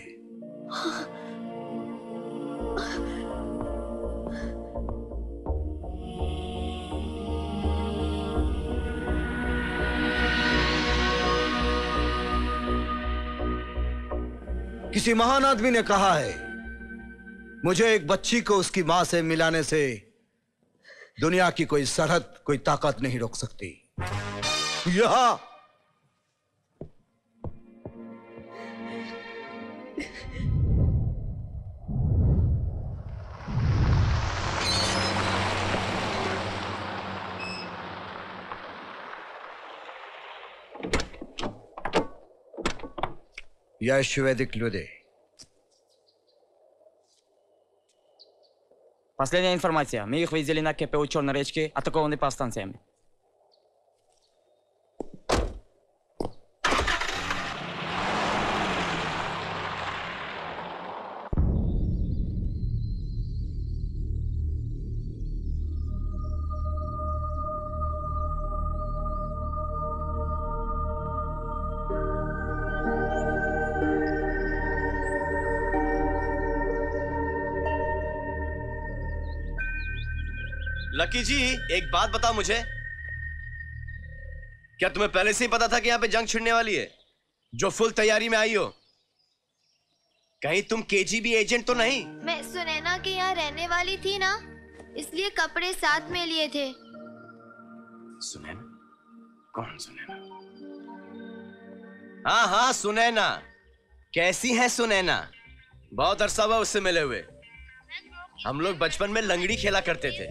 किसी महान आदमी ने कहा है मुझे एक बच्ची को उसकी मां से मिलाने से दुनिया की कोई सरहद, कोई ताकत नहीं रोक सकती। यहां Ja świedyk людей. Последняя информация. Мы их видели на КП у Черной речки, атакованы по станциям. लकी जी, एक बात बताओ मुझे, क्या तुम्हें पहले से ही पता था कि यहाँ पे जंग छिड़ने वाली है, जो फुल तैयारी में आई हो? कहीं तुम केजीबी एजेंट तो नहीं? मैं सुनैना के यहाँ रहने वाली थी ना, इसलिए कपड़े साथ में लिए थे। सुनैना? कौन सुनैना? हाँ हाँ, सुनैना। कैसी है सुनैना? बहुत अरसा हुआ उससे मिले हुए। हम लोग बचपन में लंगड़ी खेला करते थे।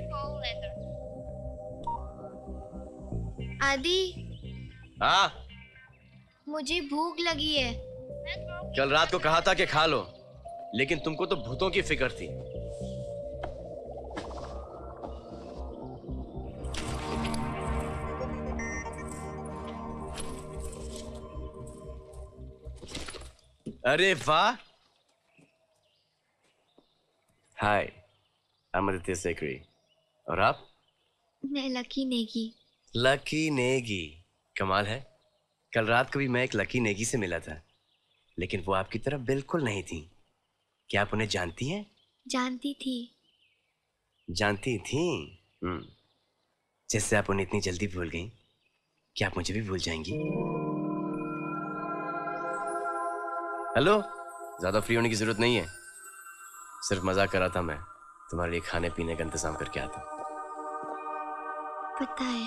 आदि, हाँ, मुझे भूख लगी है। कल रात को कहा था कि खा लो, लेकिन तुमको तो भूतों की फिक्र थी। अरे वाह। Hi, I am Aditya Sekri. और आप? मैं लकी नेगी। लकी नेगी, कमाल है। कल रात को भी मैं एक लकी नेगी से मिला था, लेकिन वो आपकी तरफ बिल्कुल नहीं थी। क्या आप उन्हें जानती हैं? जानती थी। जानती थी? जैसे आप उन्हें इतनी जल्दी भूल गई, क्या आप मुझे भी भूल जाएंगी? हेलो, ज्यादा फ्री होने की जरूरत नहीं है, सिर्फ मजाक कर रहा था। मैं तुम्हारे लिए खाने पीने का इंतजाम करके आता। पता है।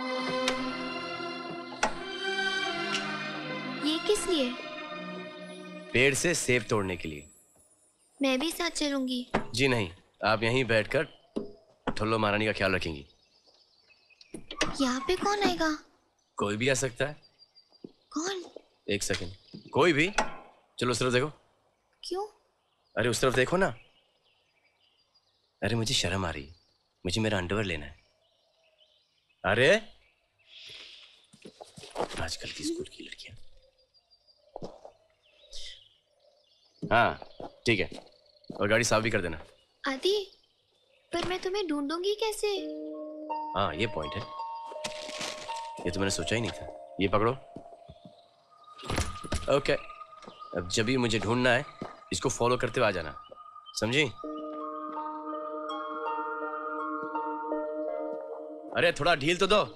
ये किस लिए? पेड़ से सेब तोड़ने के लिए। मैं भी साथ चलूंगी। जी नहीं, आप यहीं बैठकर ठुल्लो महारानी का ख्याल रखेंगी। यहाँ पे कौन आएगा? कोई भी आ सकता है। कौन? एक सेकंड, कोई भी। चलो उस तरफ देखो। क्यों? अरे उस तरफ देखो ना। अरे मुझे शर्म आ रही, मुझे मेरा अंडरवेयर लेना है। अरे आजकल की स्कूल की लड़कियां। हाँ ठीक है, और गाड़ी साफ भी कर देना। आदि, पर मैं तुम्हें ढूंढूंगी कैसे? हाँ ये पॉइंट है, ये तो मैंने सोचा ही नहीं था। ये पकड़ो। ओके, अब जब भी मुझे ढूंढना है, इसको फॉलो करते हुए आ जाना, समझी? अरे थोड़ा ढील तो दो।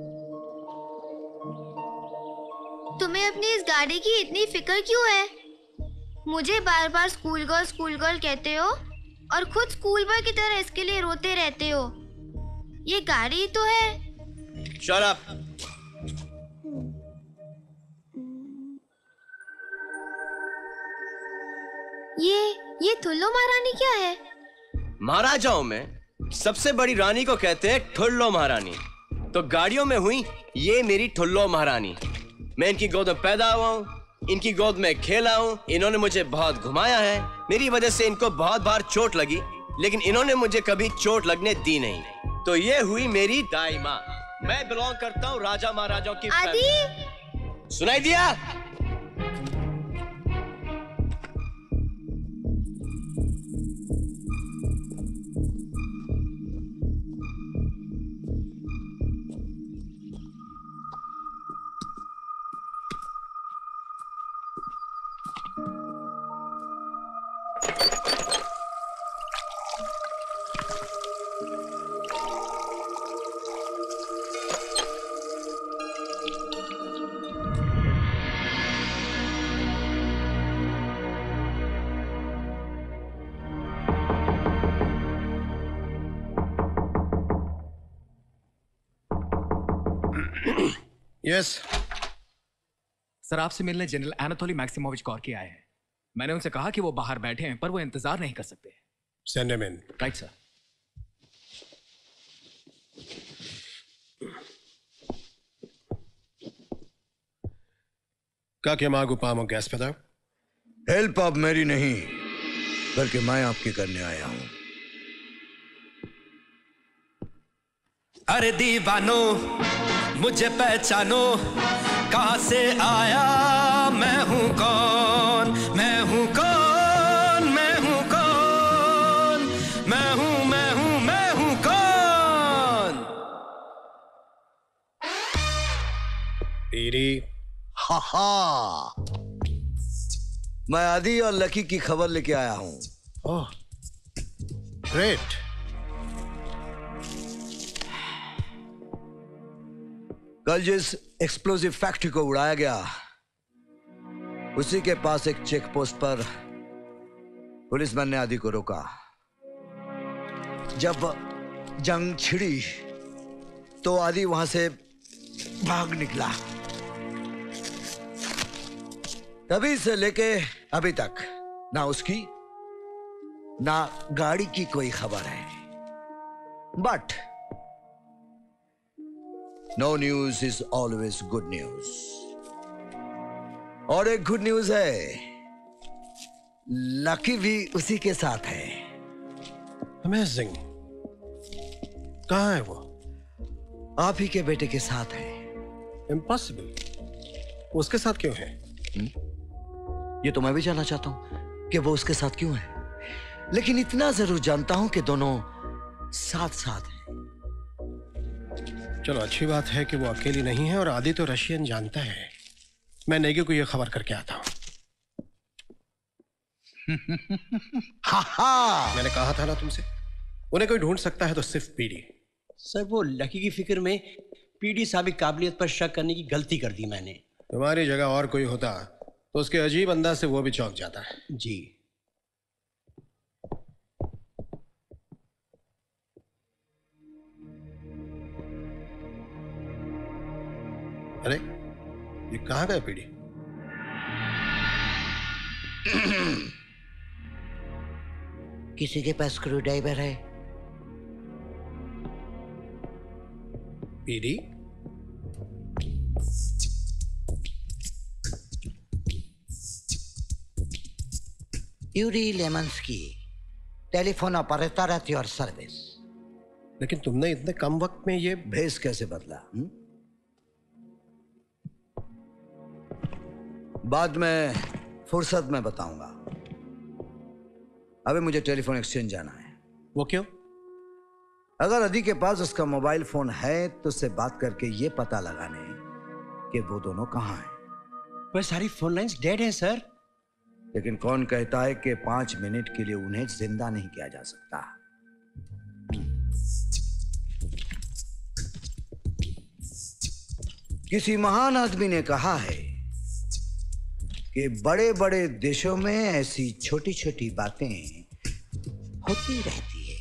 तुम्हें अपनी इस गाड़ी की इतनी फिक्र क्यों है? मुझे बार बार स्कूल गर्ल कहते हो और खुद स्कूल बॉय की तरह इसके लिए रोते रहते हो। ये गाड़ी तो है। Shut up. ये ठुल्लो महारानी क्या है? महाराजाओं में सबसे बड़ी रानी को कहते हैं ठुल्लो महारानी। तो गाड़ियों में हुई ये मेरी ठुल्लो महारानी। मैं इनकी गोद में पैदा हुआ हूँ, इनकी गोद में खेला हूँ, इन्होंने मुझे बहुत घुमाया है। मेरी वजह से इनको बहुत बार चोट लगी, लेकिन इन्होंने मुझे कभी चोट लगने दी नहीं। तो ये हुई मेरी दाई माँ। मैं बिलोंग करता हूँ राजा महाराजाओं की फैमिली। सुनाई दिया? यस सर, आपसे मिलने जनरल एनाटोली मैक्सिमोविच कॉर्की आए हैं। मैंने उनसे कहा कि वो बाहर बैठे हैं, पर वो इंतजार नहीं कर सकते। Send him in. Right sir. Как я могу помочь, господа? Help अब मेरी नहीं, बल्कि मैं आपकी करने आया हूं। अरे दीवानो मुझे पहचानो, कहां से आया, मैं हूं कौन, मैं हूं कौन, मैं हूं कौन, मैं हूं, मैं हूं, मैं हूं कौन। पीरी। हा हा, मैं आदि और लकी की खबर लेके आया हूं। Oh great. कल जिस एक्सप्लोसिव फैक्ट्री को उड़ाया गया उसी के पास एक चेक पोस्ट पर पुलिसमैन ने आदि को रोका। जब जंग छिड़ी तो आदि वहां से भाग निकला। तभी से लेके अभी तक ना उसकी ना गाड़ी की कोई खबर है। But no news is always good news. और एक गुड न्यूज है, लकी भी उसी के साथ है। अमेजिंग। कहाँ है वो? आप ही के बेटे के साथ है। इम्पॉसिबल। उसके साथ क्यों है? ये तो मैं भी जानना चाहता हूं कि वो उसके साथ क्यों है, लेकिन इतना जरूर जानता हूं कि दोनों साथ साथ हैं। चलो अच्छी बात है कि वो अकेली नहीं है और आदि तो रशियन जानता है। मैं नेगी को ये खबर करके आता हूं। मैंने कहा था ना तुमसे, उन्हें कोई ढूंढ सकता है तो सिर्फ पीडी। सर वो लकी की फिक्र में पीडी साहब की काबिलियत पर शक करने की गलती कर दी मैंने। तुम्हारी जगह और कोई होता तो उसके अजीब अंदाज से वो भी चौंक जाता है। जी। अरे ये कहाँ गया पीडी? किसी के पास स्क्रू ड्राइवर है? PD? Yuri Lemansky, telephone operator at your service. लेकिन तुमने इतने कम वक्त में ये भेस कैसे बदला? बाद में फुर्सत में बताऊंगा। अभी मुझे टेलीफोन एक्सचेंज जाना है। वो क्यों? अगर अदी के पास उसका मोबाइल फोन है तो उससे बात करके ये पता लगाने कि वो दोनों कहां हैं। पर सारी फोन लाइंस डेड हैं सर। लेकिन कौन कहता है कि 5 मिनट के लिए उन्हें जिंदा नहीं किया जा सकता? किसी महान आदमी ने कहा है कि बड़े बड़े देशों में ऐसी छोटी छोटी बातें होती रहती है।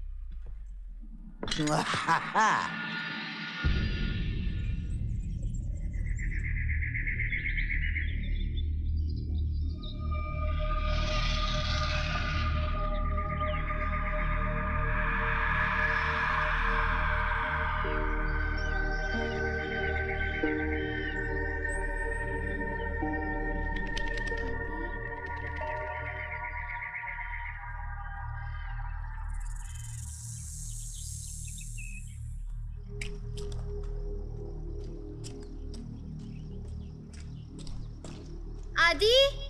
आदि,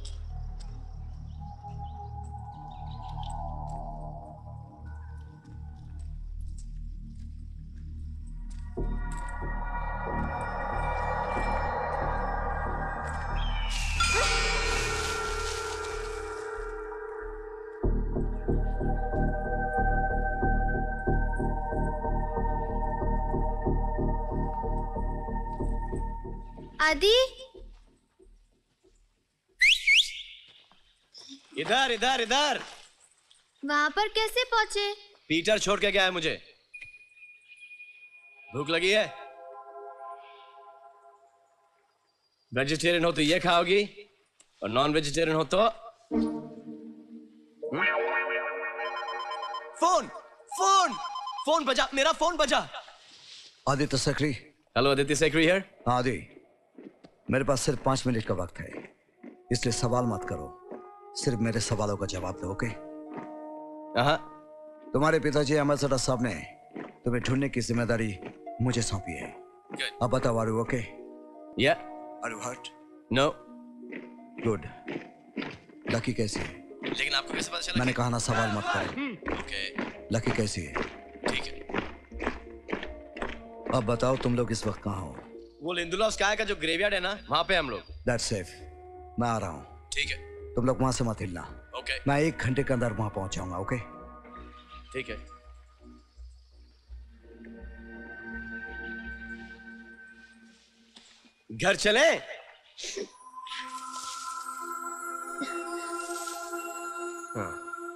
आदि, इधर इधर इधर। वहां पर कैसे पहुंचे? पीटर छोड़ के गया है मुझे। भूख लगी है? वेजिटेरियन हो तो ये खाओगी और नॉन वेजिटेरियन हो तो फोन फोन फोन बजा, मेरा फोन बजा। Aditya secretary. Hello Aditya secretary here. Adi, मेरे पास सिर्फ 5 मिनट का वक्त है, इसलिए सवाल मत करो, सिर्फ मेरे सवालों का जवाब दो। ओके? तुम्हारे पिताजी अहमद सदा साहब ने तुम्हें ढूंढने की जिम्मेदारी मुझे सौंपी है। अब बताओ, are you okay? Yeah. Are you hurt? No. Good. Lucky कैसी है? लेकिन आपको कैसे पता चला? मैंने कहा ना सवाल मत करो। ओके। लकी कैसी है? ठीक है। अब बताओ, तुम लोग इस वक्त कहाँ हो? वो लिंदुला स्काई का जो ग्रेवयार्ड है ना, वहां पे हम लोग। That's safe. मैं आ रहा हूँ। ठीक है। तुम लोग वहां से मत हिलना। ओके। मैं 1 घंटे के अंदर वहां पहुंच जाऊंगा। ओके? ठीक है। घर चले? हाँ।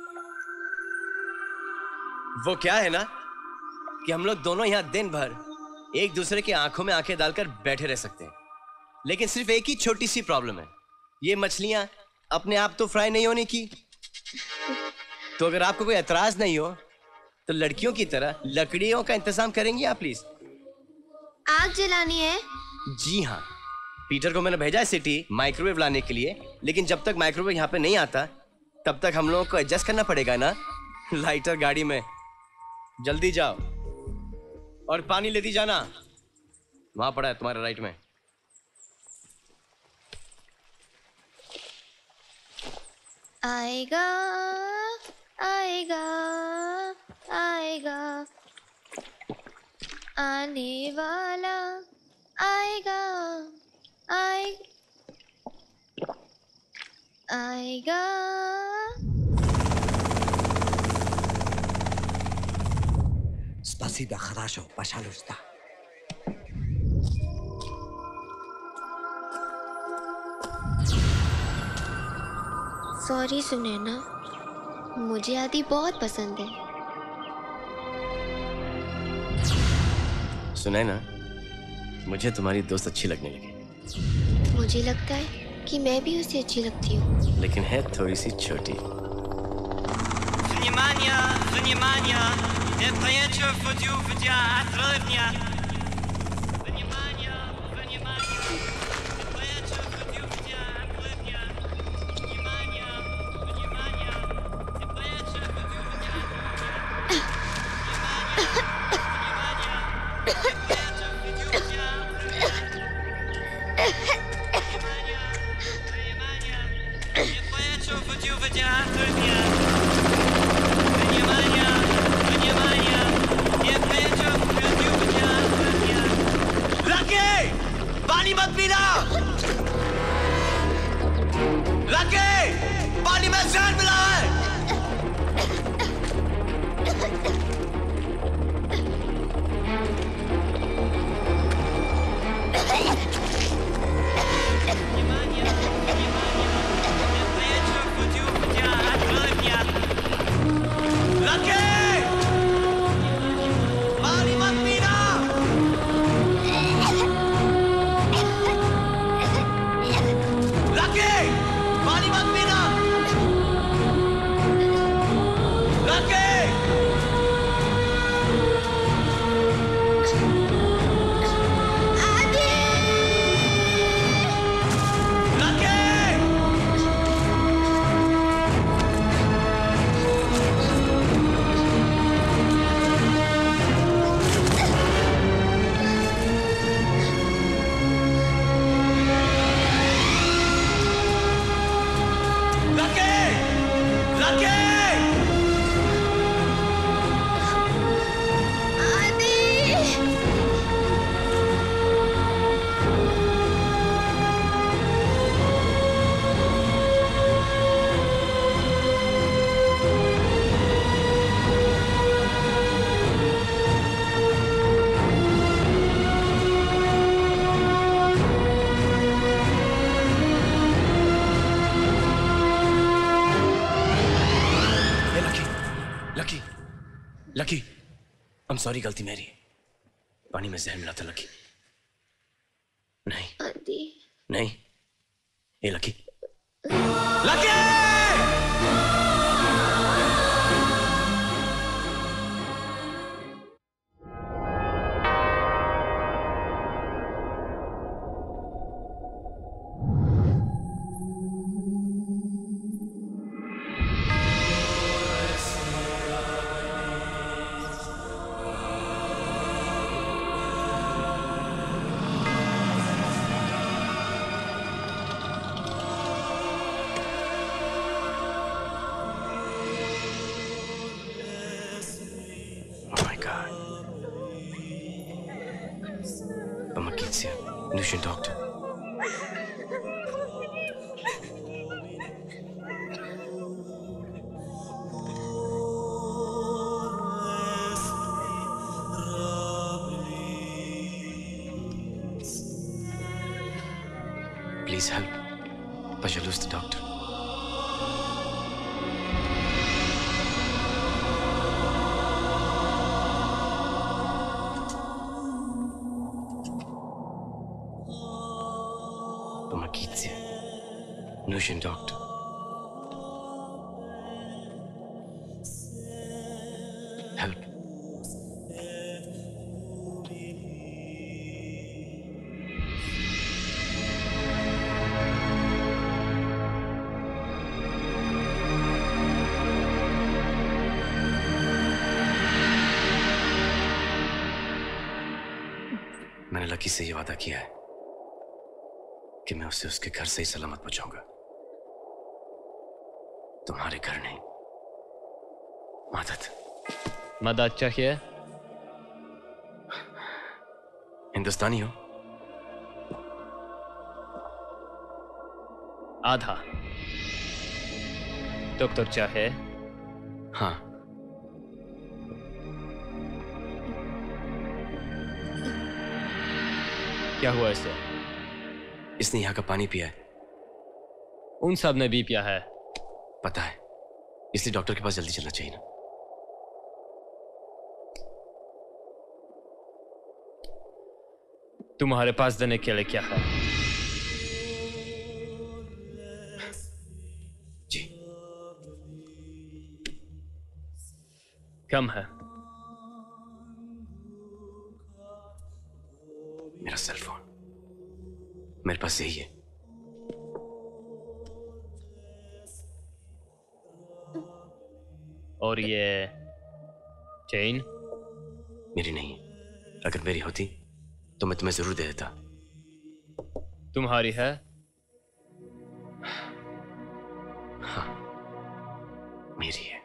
वो क्या है ना कि हम लोग दोनों यहाँ दिन भर एक दूसरे की आंखों में आंखें डालकर बैठे रह सकते हैं, लेकिन सिर्फ एक ही छोटी सी प्रॉब्लम है, ये मछलियां अपने आप तो फ्राई नहीं होने की। तो अगर आपको कोई एतराज नहीं हो तो लड़कियों की तरह लकड़ियों का इंतजाम करेंगी आप प्लीज? आग जलानी है? जी हाँ, पीटर को मैंने भेजा है सिटी माइक्रोवेव लाने के लिए, लेकिन जब तक माइक्रोवेव यहाँ पे नहीं आता तब तक हम लोगों को एडजस्ट करना पड़ेगा ना लाइटर गाड़ी में। जल्दी जाओ और पानी लेती जाना, वहां पड़ा है तुम्हारे राइट में। आएगा आएगा आएगा आने वाला आएगा आएगा। Спасибо, хорошо, пожалуйста. सॉरी सुनैना, मुझे आदि बहुत पसंद है। सुनैना, मुझे तुम्हारी दोस्त अच्छी लगने लगी। मुझे लगता है कि मैं भी उसे अच्छी लगती हूँ, लेकिन है थोड़ी सी छोटी। Внимание, внимание! Temperature for you, for your atrofia. Внимание, внимание! Temperature for you, for your atrofia. Внимание, внимание! Temperature for you, for your atrofia. Temperature for you, for your atrofia. पानी मत पीना। लकी, पानी में जहर मिला है। लकी, पानी मत पीना। पानी मत पीना। लकी, I'm sorry, गलती मेरी। पानी में जहर मिला था लकी। नहीं नहीं, ए Lucky, Lucky! Lucian doctor. Please help. Пожалуйста, doctor. Помогите. Нужен доктор. Help. मैंने लकी से ये वादा किया है कि मैं उसे उसके घर से ही सलामत पहुंचाऊंगा। तुम्हारे घर नहीं, मदद। मदद चाहिए? हिंदुस्तानी हो? आधा। डॉक्टर चाहे? हाँ। क्या हुआ इससे? इसने यहाँ का पानी पिया है। उन सब ने भी पिया है। पता है, इसलिए डॉक्टर के पास जल्दी चलना चाहिए ना। तुम्हारे पास देने के लिए क्या है? जी। कम है। मेरा सेल फोन मेरे पास यही है। और ये चेन? मेरी नहीं है। अगर मेरी होती तो मैं तुम्हें जरूर दे देता। तुम्हारी है? हाँ, मेरी है।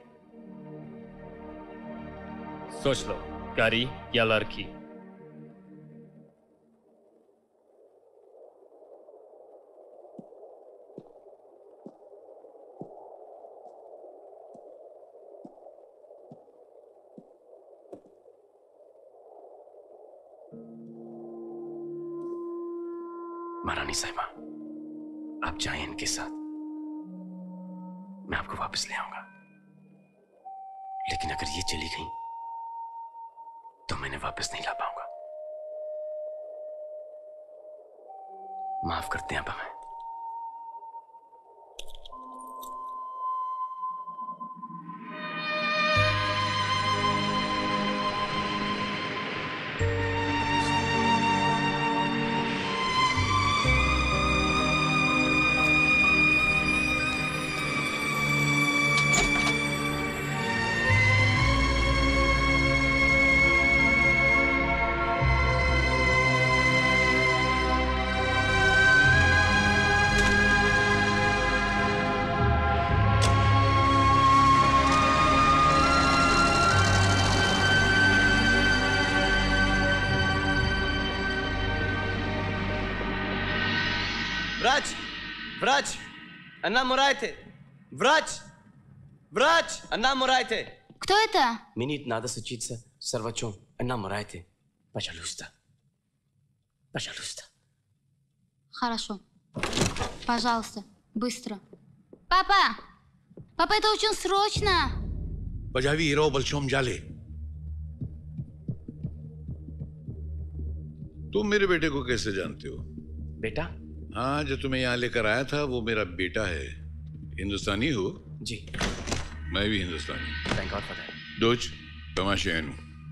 सोच लो, गाड़ी या लड़की? महारानी साहिबा, आप जाएं इनके साथ, मैं आपको वापस ले आऊंगा। लेकिन अगर ये चली गई तो मैं इन्हें वापस नहीं ला पाऊंगा। माफ करते हैं आप हमें। Vrać! Она Мурайте! Vrać! Vrać! Она Мурайте! Кто это? Мне надо случиться с врачом. Она Мурайте. Пожалуйста. Пожалуйста. Хорошо. Пожалуйста, быстро. Папа! Папа, это очень срочно! Позови Иро Большом Жале. तुम मेरे बेटे को कैसे जानते हो? बेटा? हाँ, जो तुम्हें यहाँ लेकर आया था वो मेरा बेटा है। हिंदुस्तानी हो? जी। मैं भी Hindustani. Thank God for that. डोज, तमाशेनु।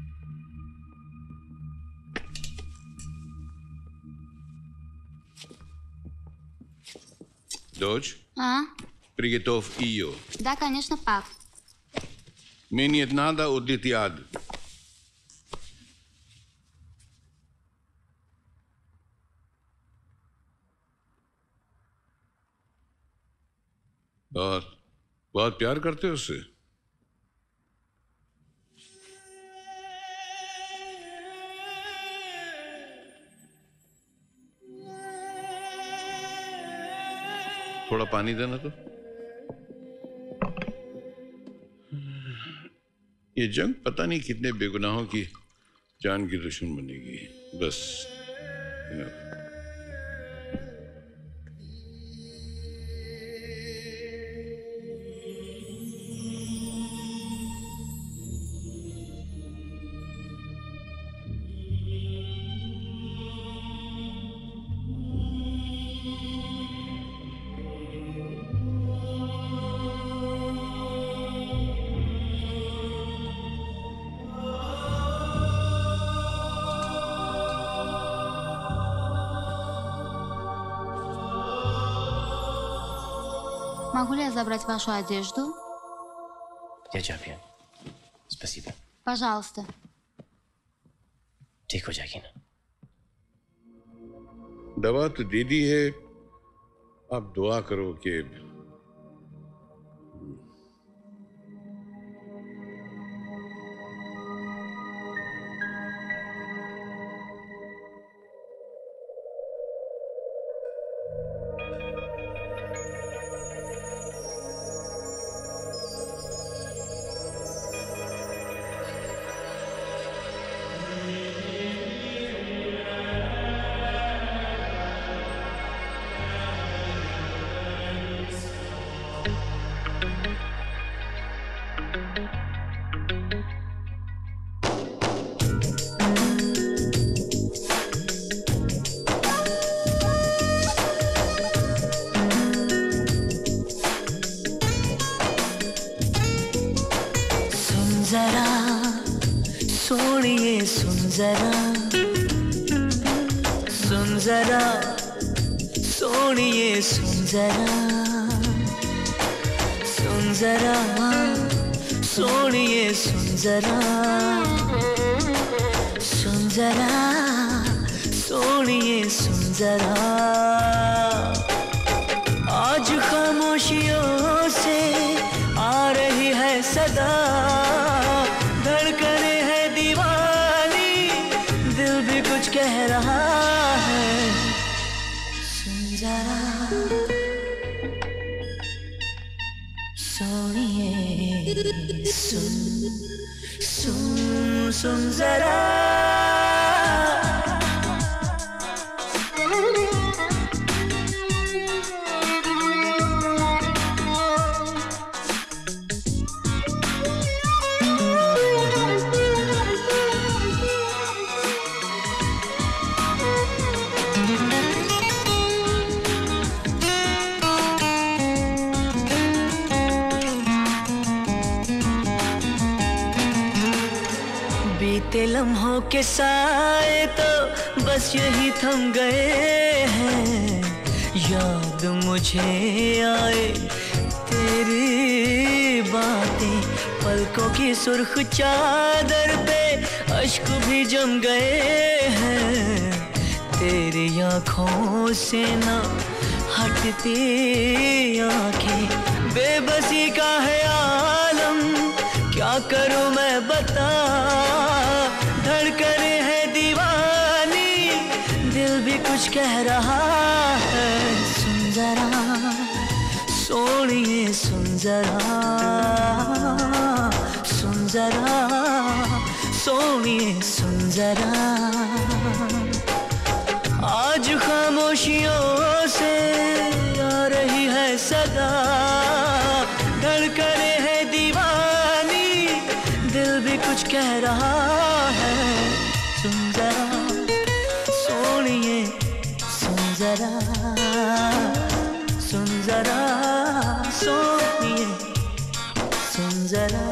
Дочь, приготовь ее. Да, конечно, пап. Мне не надо удить яд. बहुत प्यार करते हो उससे? थोड़ा पानी देना तो। ये जंग पता नहीं कितने बेगुनाहों की जान की दुश्मन बनेगी। बस Могу ли я забрать вашу одежду? Я चाबियां। Спасибо। Пожалуйста. ठीक हो जाएगी ना? दवा तो दे दी है, अब दुआ करो कि आज खामोशियों से आ रही है सदा, धड़कने है दीवानी, दिल भी कुछ कह रहा है। सुन जरा सोनिए, सुन सुन सुन जरा। बीते लम्हों के साए तो बस यही थम गए हैं, याद मुझे आए तेरी बातें, पलकों की सुर्ख चादर पे अश्क भी जम गए हैं, तेरी आँखों से ना हटती आँखें, बेबसी का है आलम, क्या करूं मैं बता, धड़कने है दीवानी, दिल भी कुछ कह रहा है। सुन जरा सोनिए, सुन जरा, सुन जरा सोनिए, सुन जरा। आज खामोशियों से आ रही है सदा, धड़कने है दीवानी, दिल भी कुछ कह रहा है। सुन जरा सोनिए, सुन जरा, सुन जरा सोनिए, सुन जरा।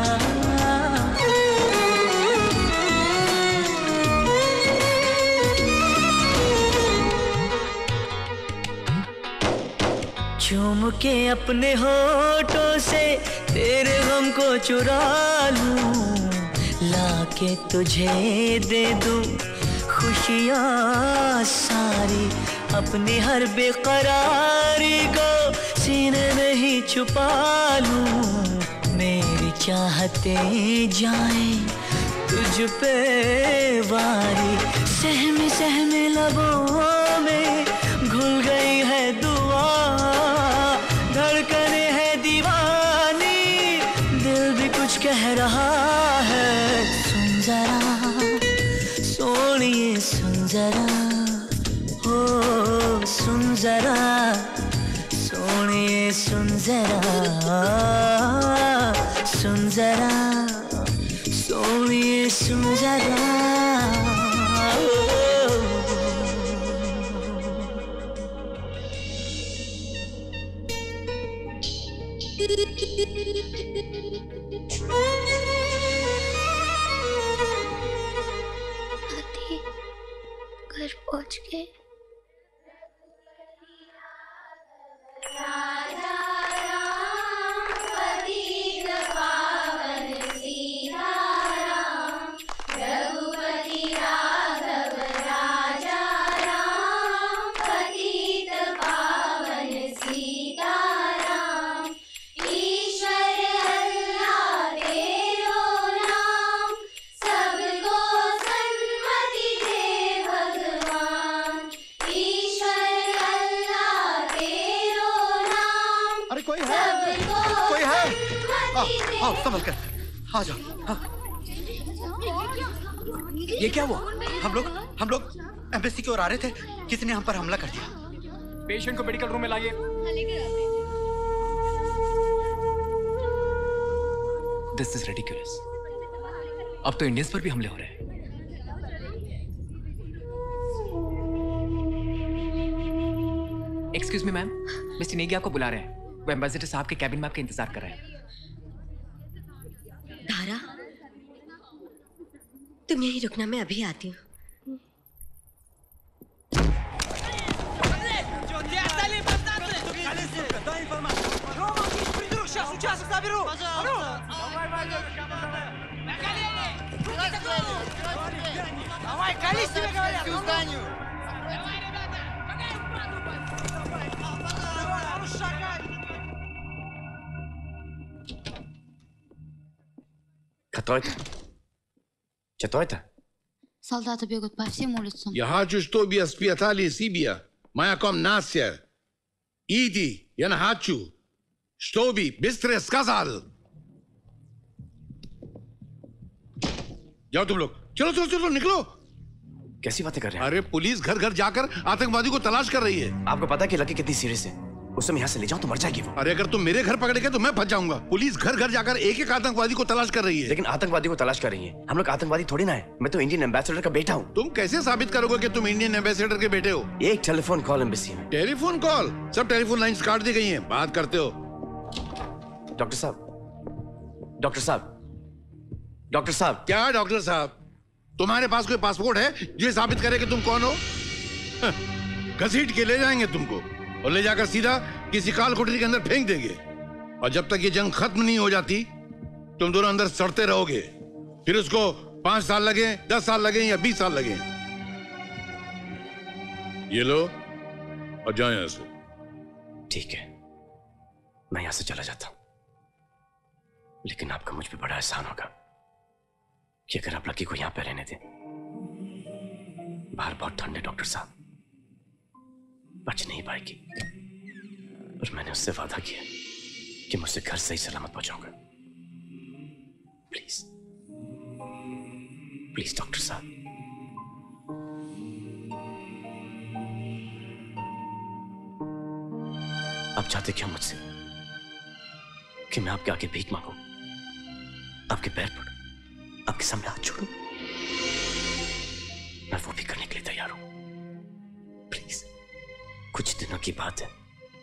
चूम के अपने होठों से तेरे गम को चुरा लूं, लाके तुझे दे दूं खुशियाँ सारी, अपनी हर बेकरारी को सीने में ही छुपा लूं, मेरी चाहते जाए तुझ पे वारी, सहमे सहमे लबों में घुल गई है दुआ, धड़कने है दीवानी, दिल भी कुछ कह रहा है। सुन जरा सोनिए, सुन जरा, हो सुन जरा सोनिए, सुन जरा, सुन जरा सोनिए, सुन जरा। आधी घर पहुंच गए। आओ संभल कर, आ जाओ। हाँ। ये क्या हुआ? हम लोग एम्बेसी की ओर आ रहे थे, किसी ने हम पर हमला कर दिया। पेशेंट को मेडिकल रूम में लाइए। This is ridiculous. अब तो इंडियंस पर भी हमले हो रहे हैं। Excuse me ma'am, mister Negi आपको बुला रहे हैं। वो एम्बेसडर साहब के कैबिन में आपका इंतजार कर रहे हैं। धारा, तुम यहीं रुकना, मैं अभी आती हूँ। Кто это? Что это? Солдаты бегут по всем улицам. Я хочу, чтобы испытали себя. Моя комната. Иди, я не хочу. Чтобы быстро сказал. जाओ तुम लोग, चलो चलो चलो निकलो। कैसी बातें कर रहे हैं? अरे पुलिस घर घर जाकर आतंकवादी को तलाश कर रही है। आपको पता है कि लकी कितनी सीरियस है? उसे मैं यहाँ से ले जाऊं तो मर जाएगी वो। अरे अगर तुम मेरे घर पकड़ के तो मैं फंस जाऊंगा। पुलिस घर घर जाकर एक एक आतंकवादी को तलाश कर रही है। लेकिन आतंकवादी को तलाश कर रही है, हम लोग आतंकवादी थोड़ी ना है। मैं तो इंडियन एम्बेसडर का बेटा हूँ। तुम कैसे साबित करोगे कि तुम इंडियन एम्बेसडर के बेटे हो? एक टेलीफोन कॉल एम्बेसी में। Telephone call? सब टेलीफोन लाइंस काट दी गई हैं। बात करते हो। डॉक्टर साहब, डॉक्टर साहब, डॉक्टर साहब। क्या डॉक्टर साहब? तुम्हारे पास कोई पासपोर्ट है जो साबित करे कि तुम कौन हो? घसीट के ले जाएंगे तुमको और ले जाकर सीधा किसी काल कोठरी के अंदर फेंक देंगे। और जब तक ये जंग खत्म नहीं हो जाती तुम दोनों अंदर सड़ते रहोगे। फिर उसको 5 साल लगे, 10 साल लगे या 20 साल लगे। ये लो और जाओ यहां से। ठीक है, मैं यहां से चला जाता हूं, लेकिन आपका मुझ पे बड़ा एहसान होगा कि अगर आप लकी को यहां पे रहने दें। बाहर बहुत ठंड है डॉक्टर साहब, बच नहीं पाएगी। और मैंने उससे वादा किया कि मैं उसे घर सही सलामत पहुंचाऊंगा। प्लीज प्लीज डॉक्टर साहब। आप चाहते क्या मुझसे कि मैं आपके आगे भीख मांगू, आपके पैर पड़ूं, आपके सामने हाथ छोड़ूं? मैं वो भी करने के लिए तैयार हूं। प्लीज, कुछ दिनों की बात है।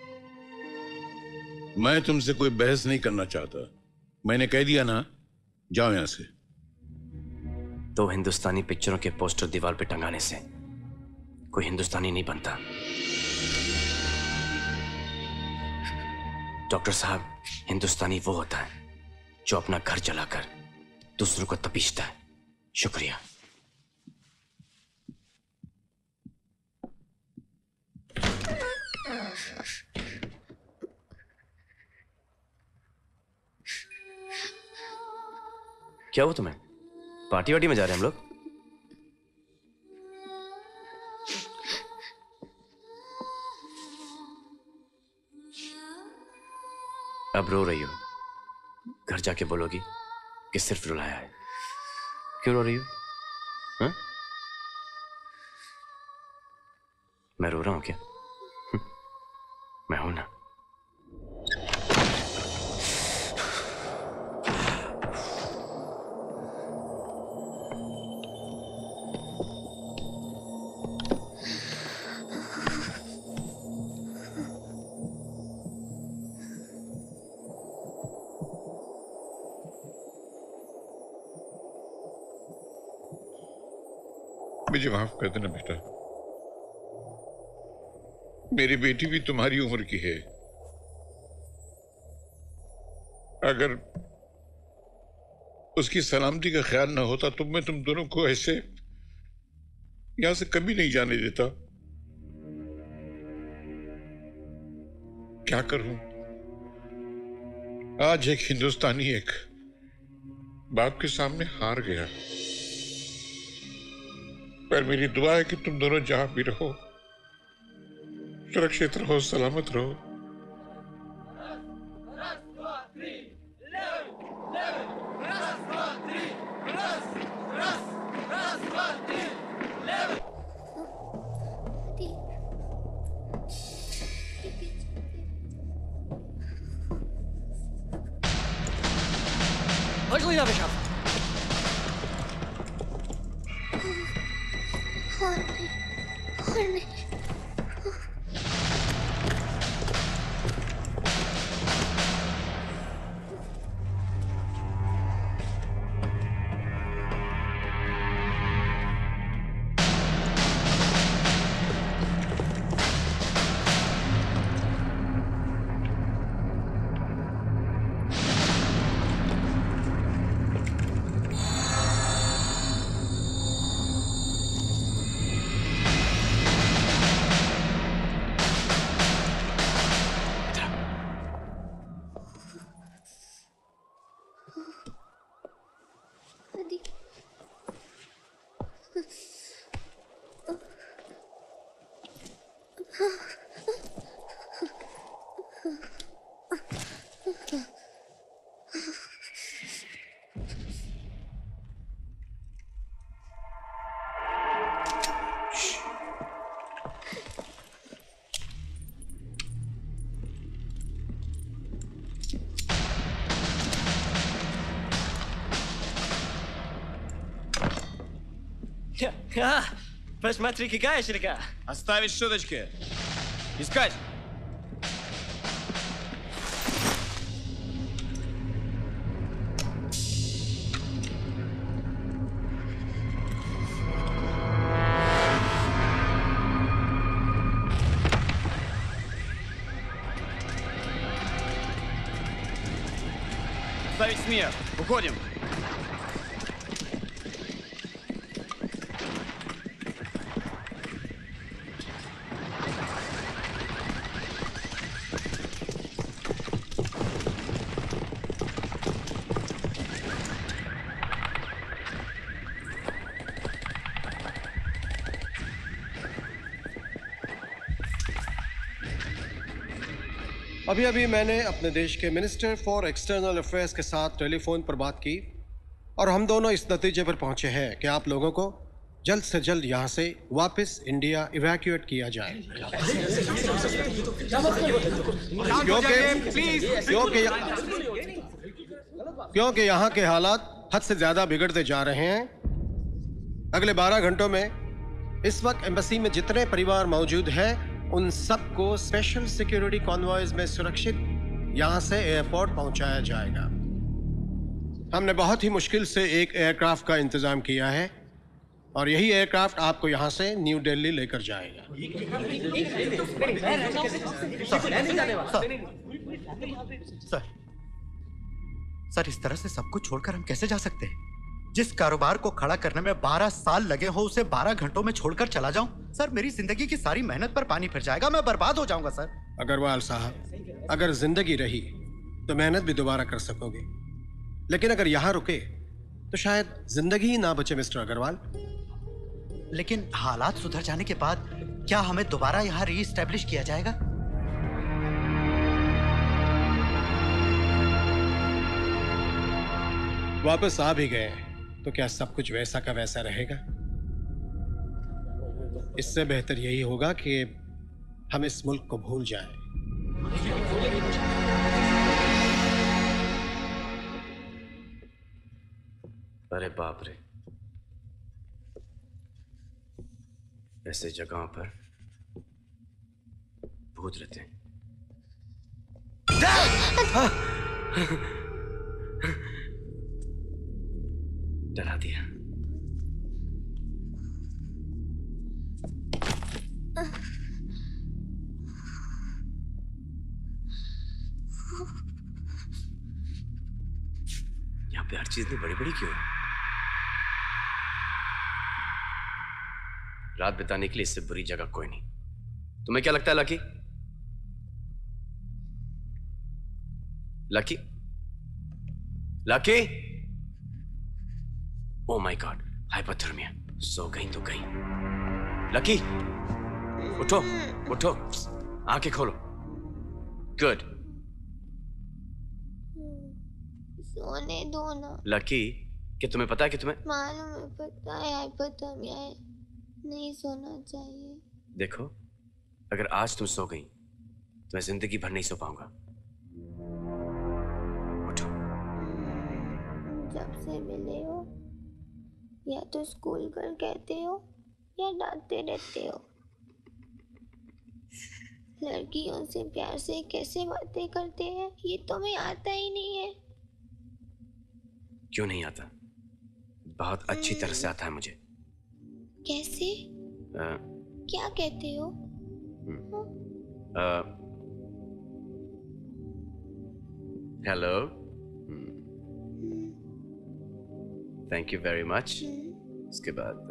मैं तुमसे कोई बहस नहीं करना चाहता। मैंने कह दिया ना, जाओ यहां से। तो हिंदुस्तानी पिक्चरों के पोस्टर दीवार पे टंगाने से कोई हिंदुस्तानी नहीं बनता। डॉक्टर साहब, हिंदुस्तानी वो होता है जो अपना घर जलाकर दूसरों को तपीसता है। शुक्रिया। क्या हुआ तुम्हें? पार्टी वार्टी में जा रहे हैं हम लोग? अब रो रही हो? घर जाके बोलोगी कि सिर्फ रुलाया है। क्यों रो रही हो? हाँ? मैं रो रहा हूं क्या? मैं हूं ना। मुझे माफ कर देना बेटा, मेरी बेटी भी तुम्हारी उम्र की है। अगर उसकी सलामती का ख्याल ना होता तो मैं तुम दोनों को ऐसे यहां से कभी नहीं जाने देता। क्या करूं? आज एक हिंदुस्तानी एक बाप के सामने हार गया। पर मेरी दुआ है कि तुम दोनों जहां भी रहो सुरक्षित रहो, सलामत रहो। Możliwe wyszaf. Посмотри, какая река. Оставить шуточки. Искать. Ставить смех. Уходим. अभी अभी मैंने अपने देश के मिनिस्टर फॉर एक्सटर्नल अफेयर्स के साथ टेलीफोन पर बात की और हम दोनों इस नतीजे पर पहुंचे हैं कि आप लोगों को जल्द से जल्द यहां से वापस इंडिया इवैक्यूएट किया जाए क्योंकि यहां के हालात हद से ज्यादा बिगड़ते जा रहे हैं। अगले 12 घंटों में इस वक्त एम्बेसी में जितने परिवार मौजूद हैं उन सबको स्पेशल सिक्योरिटी कॉन्वॉयज में सुरक्षित यहां से एयरपोर्ट पहुंचाया जाएगा। हमने बहुत ही मुश्किल से एक एयरक्राफ्ट का इंतजाम किया है और यही एयरक्राफ्ट आपको यहां से न्यू दिल्ली लेकर जाएगा। सर, इस तरह से सब कुछ छोड़कर हम कैसे जा सकते हैं? जिस कारोबार को खड़ा करने में 12 साल लगे हो उसे 12 घंटों में छोड़कर चला जाऊं? सर, मेरी जिंदगी की सारी मेहनत पर पानी फिर जाएगा, मैं बर्बाद हो जाऊंगा सर। अग्रवाल साहब, अगर जिंदगी रही तो मेहनत भी दोबारा कर सकोगे, लेकिन अगर यहां रुके तो शायद जिंदगी ही ना बचे मिस्टर अग्रवाल। लेकिन हालात सुधर जाने के बाद क्या हमें दोबारा यहाँ रीइस्टेब्लिश किया जाएगा? वापस आ भी गए तो क्या सब कुछ वैसा का वैसा रहेगा? इससे बेहतर यही होगा कि हम इस मुल्क को भूल जाएं। अरे बाप रे, ऐसे जगहों पर भूत रहते हैं। डरा दिया। यहाँ पे हर चीज में बड़ी बड़ी क्यों है? रात बिताने के लिए इससे बुरी जगह कोई नहीं। तुम्हें क्या लगता है Lucky? Lucky, Lucky, oh my God, hypothermia. सो गई तो गई। लकी, उठो उठो, आंखें खोलो। गुड, सोने दो ना। लकी, क्या तुम्हें पता है कि तुम्हें मालूम है, पता है हाइपोथर्मिया है, नहीं सोना चाहिए। देखो, अगर आज तुम सो गई तो मैं जिंदगी भर नहीं सो पाऊंगा। उठो। जब से मिले हो, या तो स्कूल कर कहते हो या डांटते रहते हो। लड़कियों से प्यार से कैसे बातें करते हैं ये तुम्हें आता ही नहीं है। क्यों नहीं आता? बहुत अच्छी तरह से आता है मुझे। कैसे? क्या कहते हो? Hello, thank you very much. उसके बाद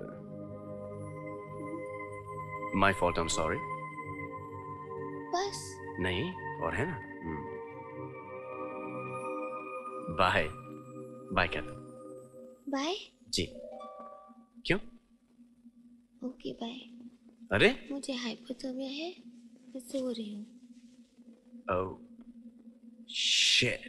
my fault, I am sorry. बस? नहीं, और है ना। बाय बाय क्या था? बाय? जी। क्यों? Okay bye. अरे मुझे हाइपोथर्मिया है, मैं सो रही हूँ। Oh shit.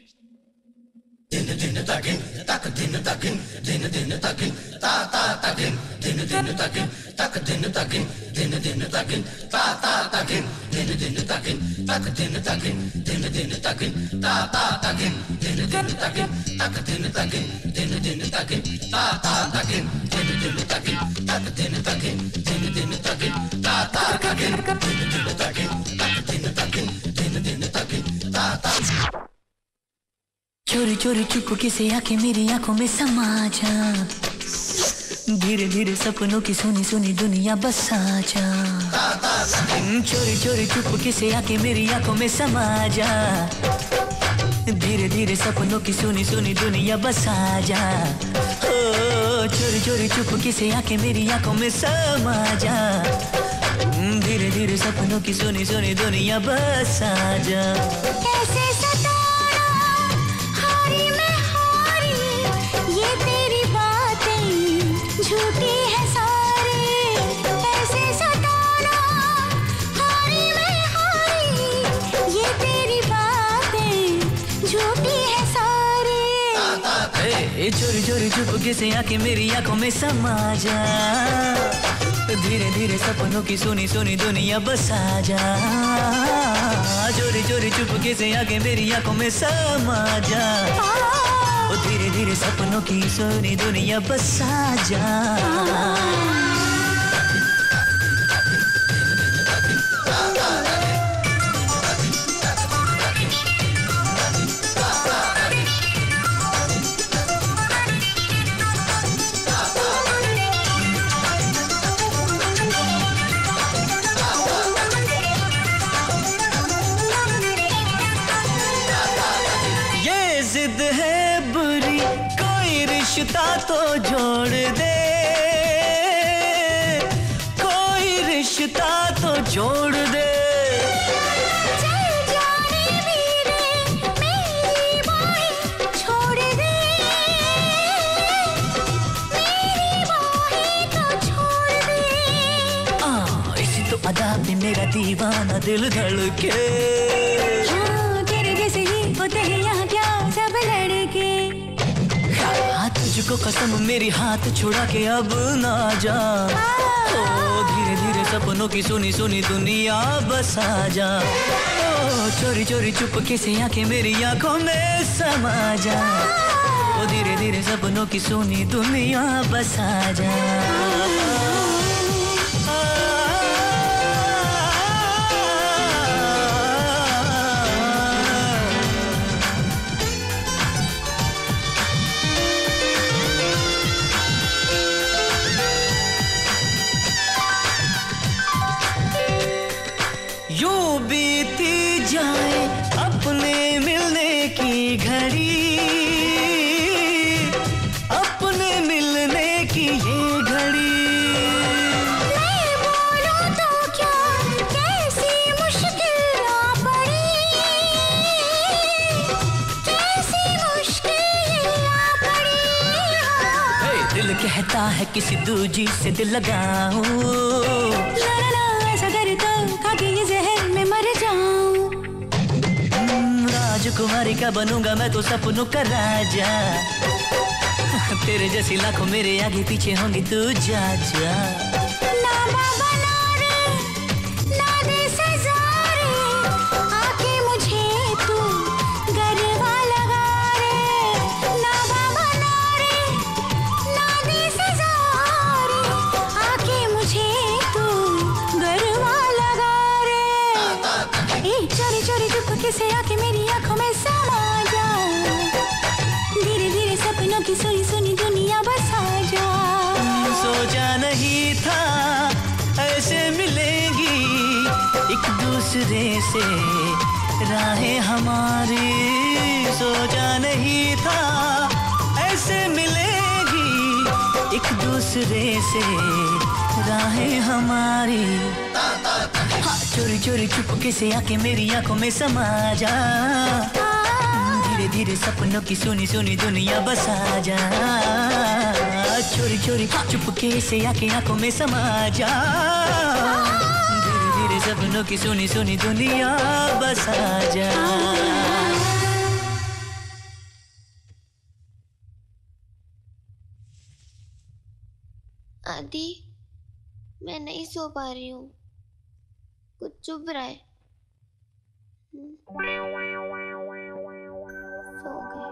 चोरी चोरी चुपके से आके मेरी आंखों में समा जा, धीरे धीरे सपनों की सुनी सुनी दुनिया बसा जा। चोरी चोरी चुपके से आके मेरी आंखों में समा जा, धीरे धीरे सपनों की सुनी सुनी दुनिया बसा जा। ओ चोरी चोरी चुपके से आके मेरी आंखों में समा जा, धीरे धीरे सपनों की सुनी सुनी दुनिया बसा जा। कैसे सताना हारी मैं हारी, ये तेरी बातें झूठी है सारी। कैसे सताना हारी मैं हारी, ये तेरी बातें झूठी है सारी। चोरी चोरी चुपके से आके मेरी आंखों में समा जा, धीरे धीरे सपनों की सुनी सुनी दुनिया बसा जा। चोरी चोरी चुपके से आके मेरी आंखों में समा जा, धीरे धीरे सपनों की सुनी दुनिया बसा जा। रिश्ता तो जोड़ दे, कोई रिश्ता तो जोड़ दे। चल जाने मेरे मेरी बाहें छोड़ दे, मेरी बाहें तो छोड़ दे। इसी तो अदा पे मेरा दीवाना दिल धड़के। हाँ तेरे जैसे ही होते हैं यहाँ क्या सब लड़के। तुझको कसम मेरी हाथ छुड़ा के अब ना जा, ओ धीरे धीरे सपनों की सुनी सुनी दुनिया बसा जा। ओ चोरी चोरी चुपके से आके मेरी आंखों में समा जा, ओ धीरे धीरे सपनों की सुनी दुनिया बसा जा। अपने मिलने की घड़ी, अपने मिलने की ये घड़ी। मैं बोलूं तो क्या कैसी मुश्किल आ पड़ी, कैसी मुश्किल आ पड़ी। दिल कहता है किसी दूजी से दिल लगाऊं, ला ला ला ऐसा डर तो खा के ये जहर में मर जाऊं। राजकुमारी का बनूंगा मैं तो सपनों का राजा, तेरे जैसी लाखों मेरे आगे पीछे होंगी तू जा जा। ना बाबा ना रे, ना दे सजा रे, आके मुझे तू गरबा लगा रे। ना बाबा ना की सुनी सुनी दुनिया बसा जा। सोचा नहीं था ऐसे मिलेगी एक दूसरे से राहें हमारी, सोचा नहीं था ऐसे मिलेगी एक दूसरे से राहें हमारी। हाँ, चोरी चोरी चुपके से आके मेरी आंखों में समा जा, धीरे धीरे सपनों की सुनी सुनी दुनिया बसा जा। चोरी चोरी चुपके से आके आंखों में समा जा, धीरे धीरे सपनों की सुनी सुनी दुनिया बसा जा। आदि, मैं नहीं सो पा रही हूँ, कुछ चुभ रहा है। सो गए।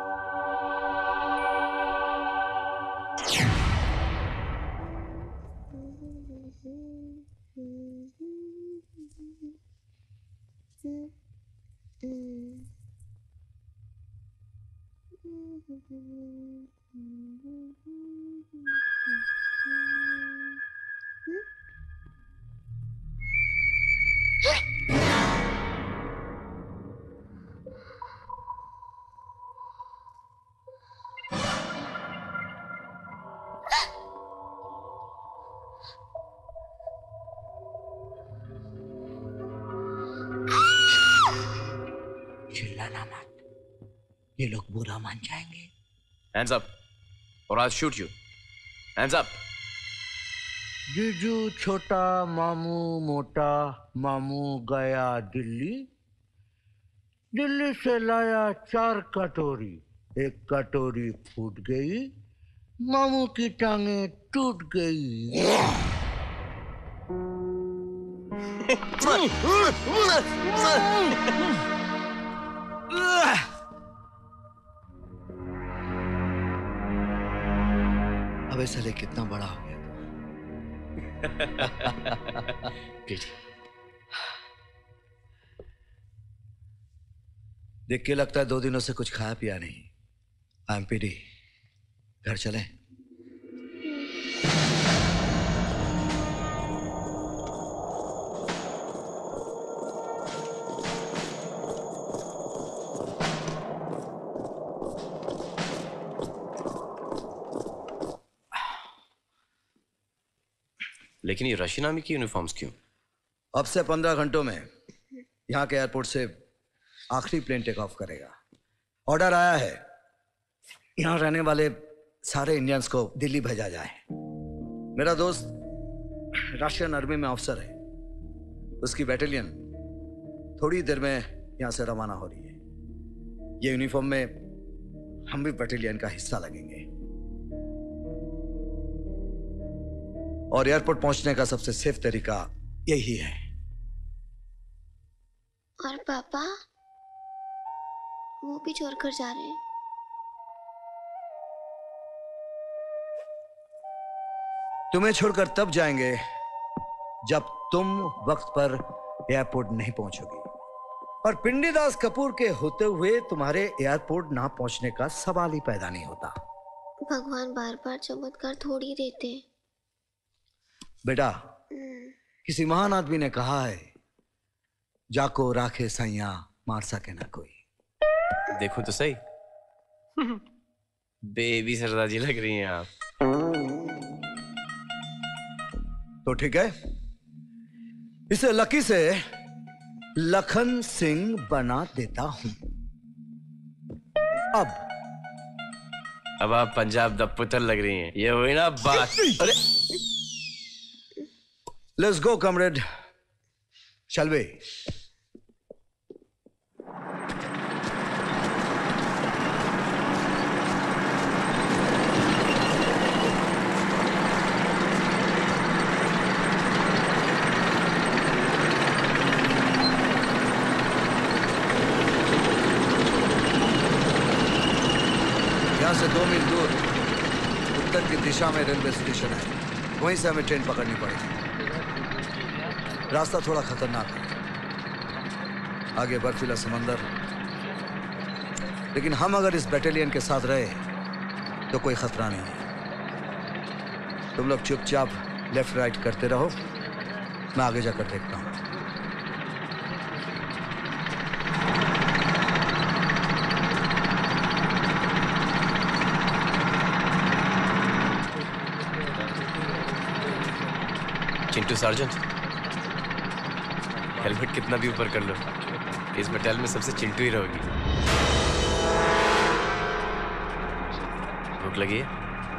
चिल्लाना मत, ये लोग बुरा मान जाएंगे। Hands up, or I'll shoot you. Hands up. जीजू छोटा, मामू मोटा, मामू गया दिल्ली, दिल्ली से लाया 4 कटोरी, एक कटोरी फूट गई, मामू की टांगे टूट गई। अबे साले कितना बड़ा हो गया। देख के लगता है 2 दिनों से कुछ खाया पिया नहीं। आई एम पीडी, घर चलें? लेकिन ये रशियन आर्मी की यूनिफॉर्म्स क्यों? अब से 15 घंटों में यहाँ के एयरपोर्ट से आखिरी प्लेन टेक ऑफ करेगा। ऑर्डर आया है यहाँ रहने वाले सारे इंडियंस को दिल्ली भेजा जाए। मेरा दोस्त रशियन आर्मी में अफसर है, उसकी बैटालियन थोड़ी देर में यहाँ से रवाना हो रही है। ये यूनिफॉर्म में हम भी बैटालियन का हिस्सा लगेंगे और एयरपोर्ट पहुंचने का सबसे सेफ तरीका यही है। और पापा वो भी छोड़कर जा रहे हैं। तुम्हें छोड़कर तब जाएंगे जब तुम वक्त पर एयरपोर्ट नहीं पहुंचोगी, और पिंडीदास कपूर के होते हुए तुम्हारे एयरपोर्ट ना पहुंचने का सवाल ही पैदा नहीं होता। भगवान बार बार चमत्कार थोड़ी देते हैं। बेटा, किसी महान आदमी ने कहा है, जाको राखे सैया मार सके ना कोई। देखो तो सही, बेबी सरदार जी लग रही हैं आप। तो ठीक है, इसे लकी से लखन सिंह बना देता हूं। अब आप पंजाब द पुत्र लग रही हैं। ये हुई ना बात। अरे let's go comrade, shall we? यहाँ से 2 मील दूर उत्तर की दिशा में रेलवे स्टेशन है, वहीं से हमें ट्रेन पकड़नी पड़ेगी। रास्ता थोड़ा खतरनाक है, आगे बर्फीला समंदर, लेकिन हम अगर इस बैटालियन के साथ रहे तो कोई खतरा नहीं है। तुम लोग चुपचाप लेफ्ट राइट करते रहो, मैं आगे जाकर देखता हूँ। चिंटू सार्जेंट, हेलमेट कितना भी ऊपर कर लो, इस बटालियन में सबसे चिंटू ही रहोगी। भूख लगी है?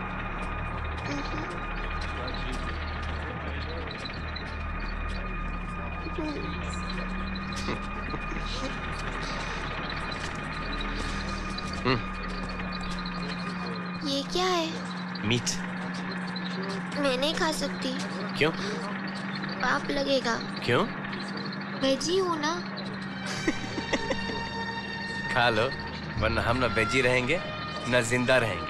ये क्या है? मीट। मैं नहीं खा सकती। क्यों? पाप लगेगा। क्यों? वेजी हूँ ना। खा लो, वरना हम ना वेजी रहेंगे ना जिंदा रहेंगे।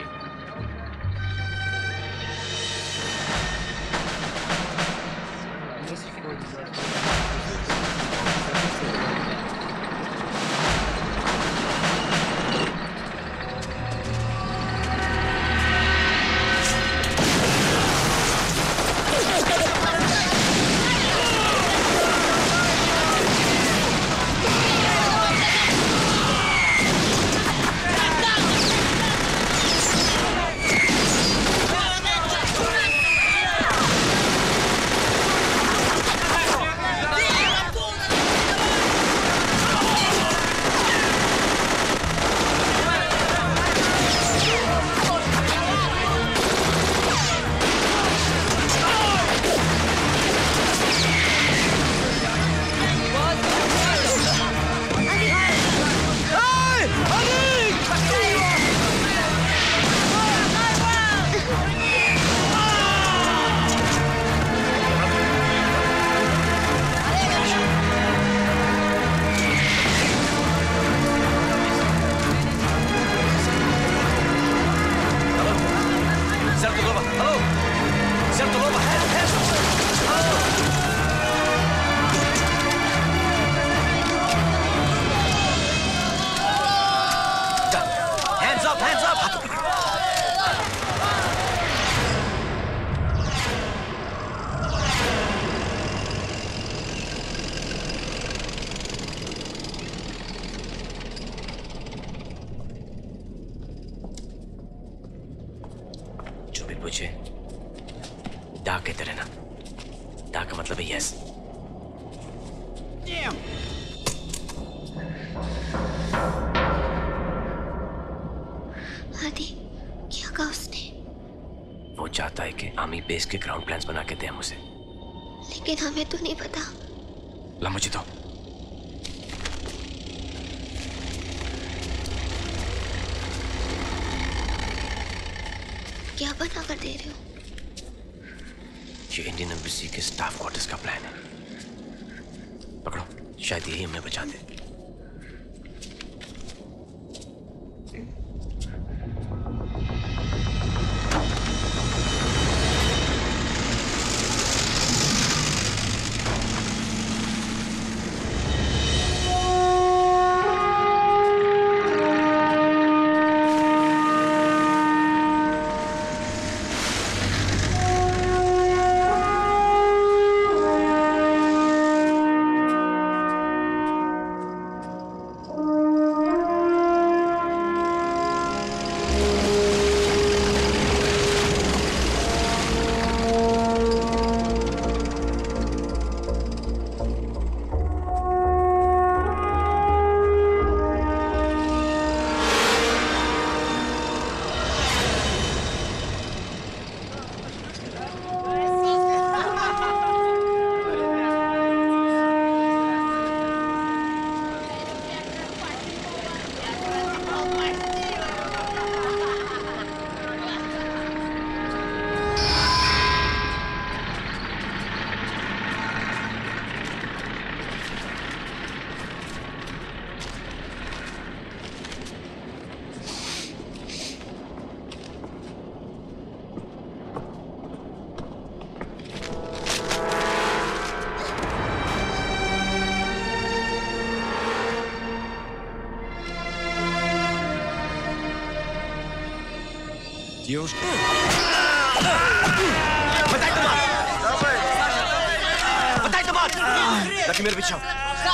पूछे डा कहते रहना। डा का मतलब है यस। आदि क्या कहा उसने? वो चाहता है कि आर्मी बेस के ग्राउंड प्लान्स बना के दे हम उसे। लेकिन हमें तो नहीं पता। ला मुझे तो। क्या बना कर दे रहे हो? ये इंडियन एम्बेसी के स्टाफ क्वार्टर्स का प्लान है। पकड़ो, शायद यही हमें बचा दे। Девушка. बताई तो बात। लकी मेरे पीछे।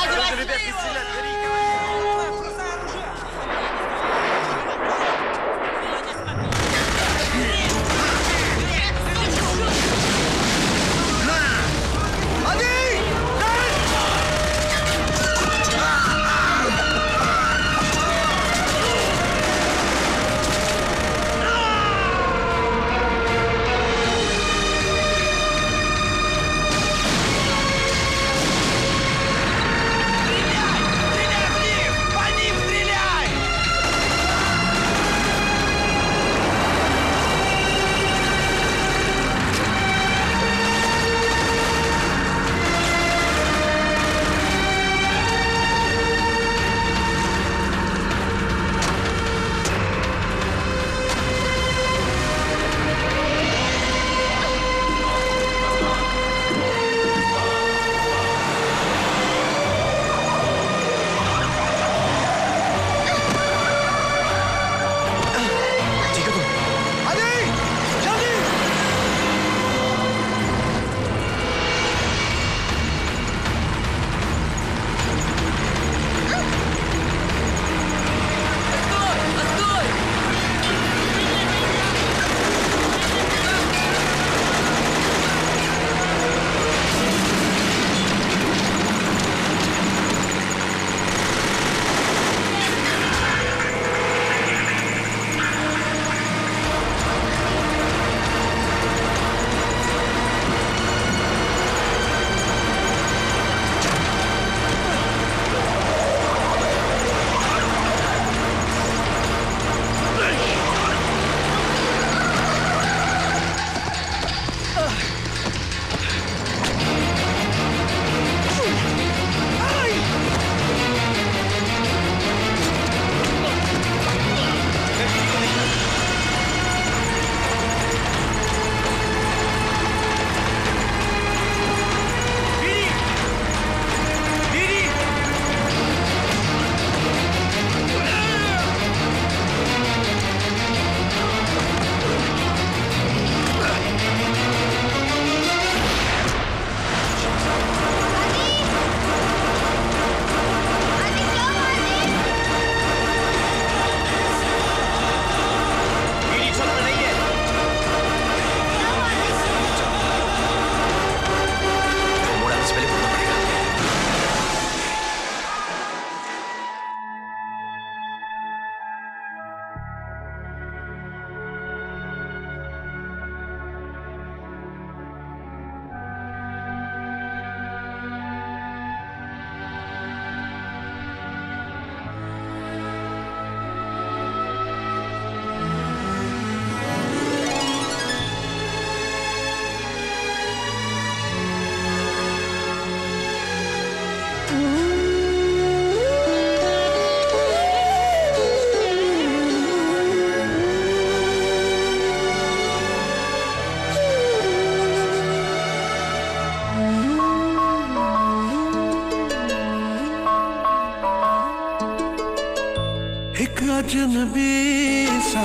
अजनबी सा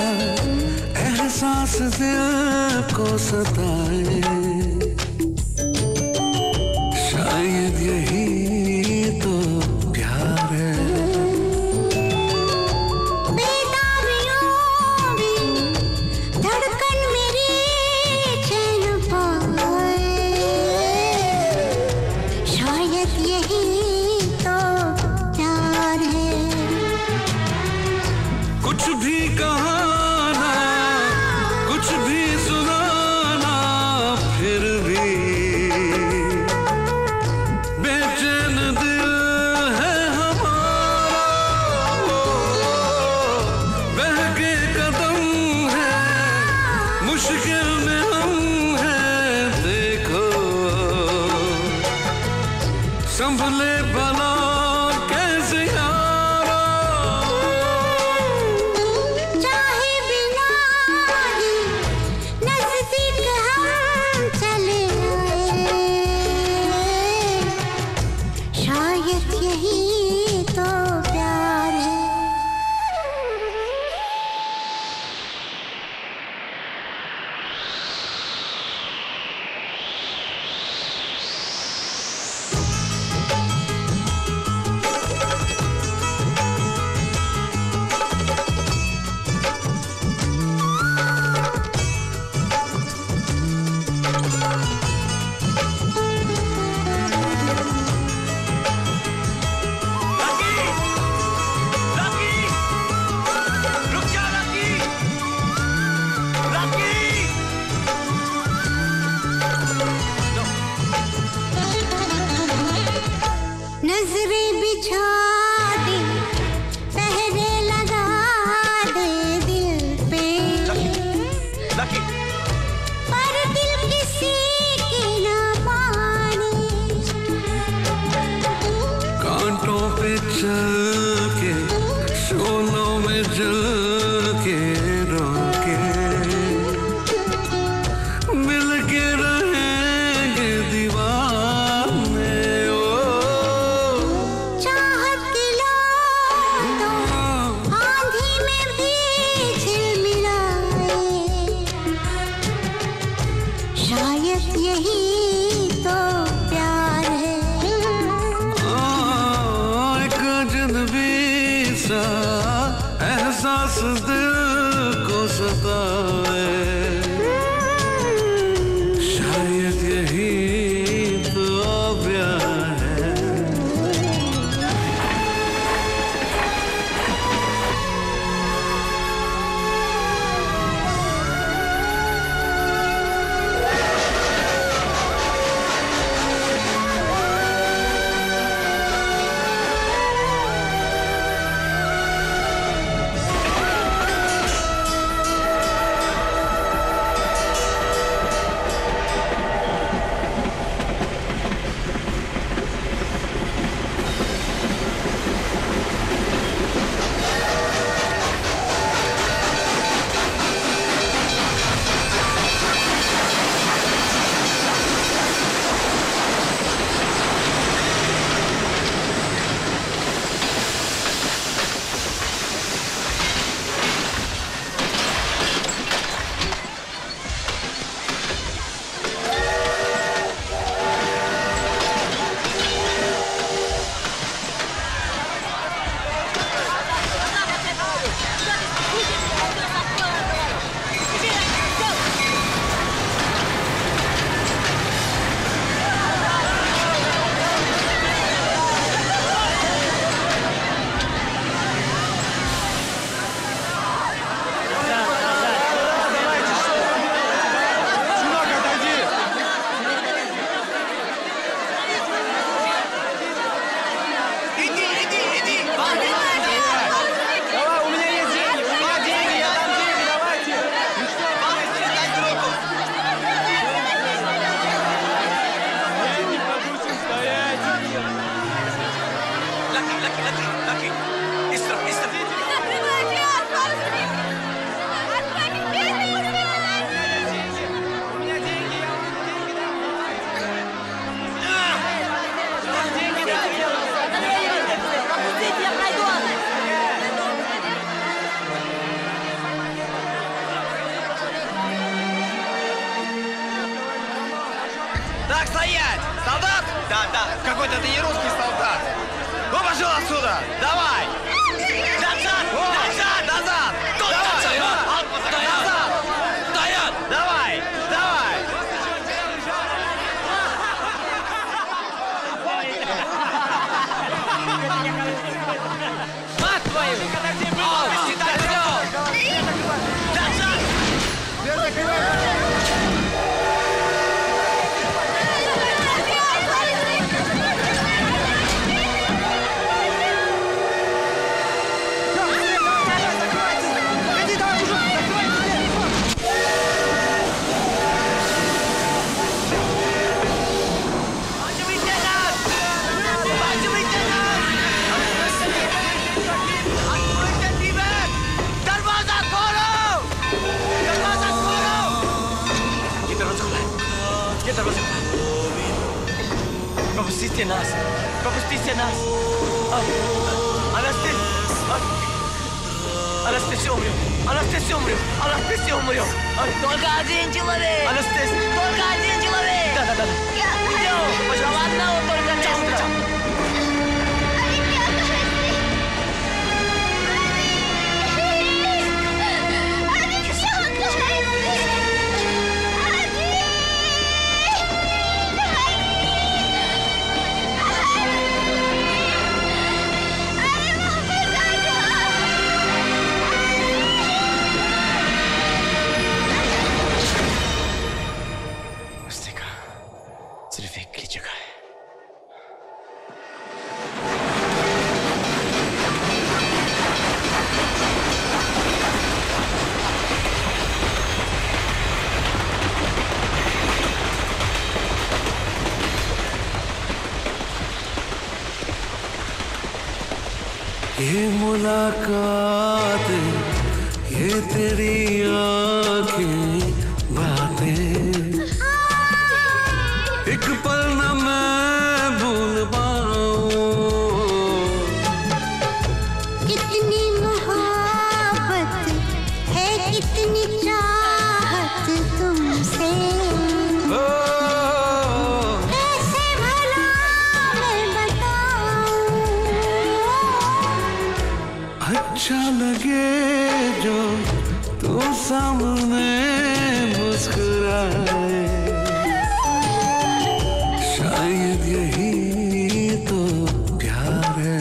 एहसास दिल को सताए, शायद यही तो प्यार है। धड़कन मेरी चैन पाए, शायद यही तो प्यार है। कुछ भी कहाना, कुछ भी सुनाना, फिर भी बेचैन दिल है हमारा। बहके कदम है, मुश्किल में हम हैं। देखो संभले भला कैसे यारा, चाहे बिना ही नजदीक हम चले आए, शायद यही तो प्यार है। चल के शोलों में जल के रोके मिल के रहेंगे दीवाने ओ चाहत की लौ तो आंधी में भी झिलमिलाए, शायद यही तो प्यार है। एक अजनबी सा एहसास दिल को सताए, शायद यही तो प्यार है। Так, стоять! Солдат? Да, да. Какой-то ты не русский солдат. Ну, пошел отсюда! Давай! Назад! Назад! Назад! Давай! Назад! Стоят! Давай! Давай! Мать твою! Пропустите нас! Пропустите нас! Анастасия умрет! Анастасия умрет! Анастасия умрет! Только один человек! Анастасия! Только один человек! Да, да, да! Идем! Пожалуйста, одного только места! सिर्फ एक ही जगह है ये मुलाकात, ये तेरी आंखें, बातें, एक पल न मैं भूल पाऊं। कितनी मोहब्बत है, कितनी चाहत तुमसे, कैसे भला मैं बताऊं। अच्छा लगे जो तू सामने मुस्कुराए, शायद यही तो प्यार है।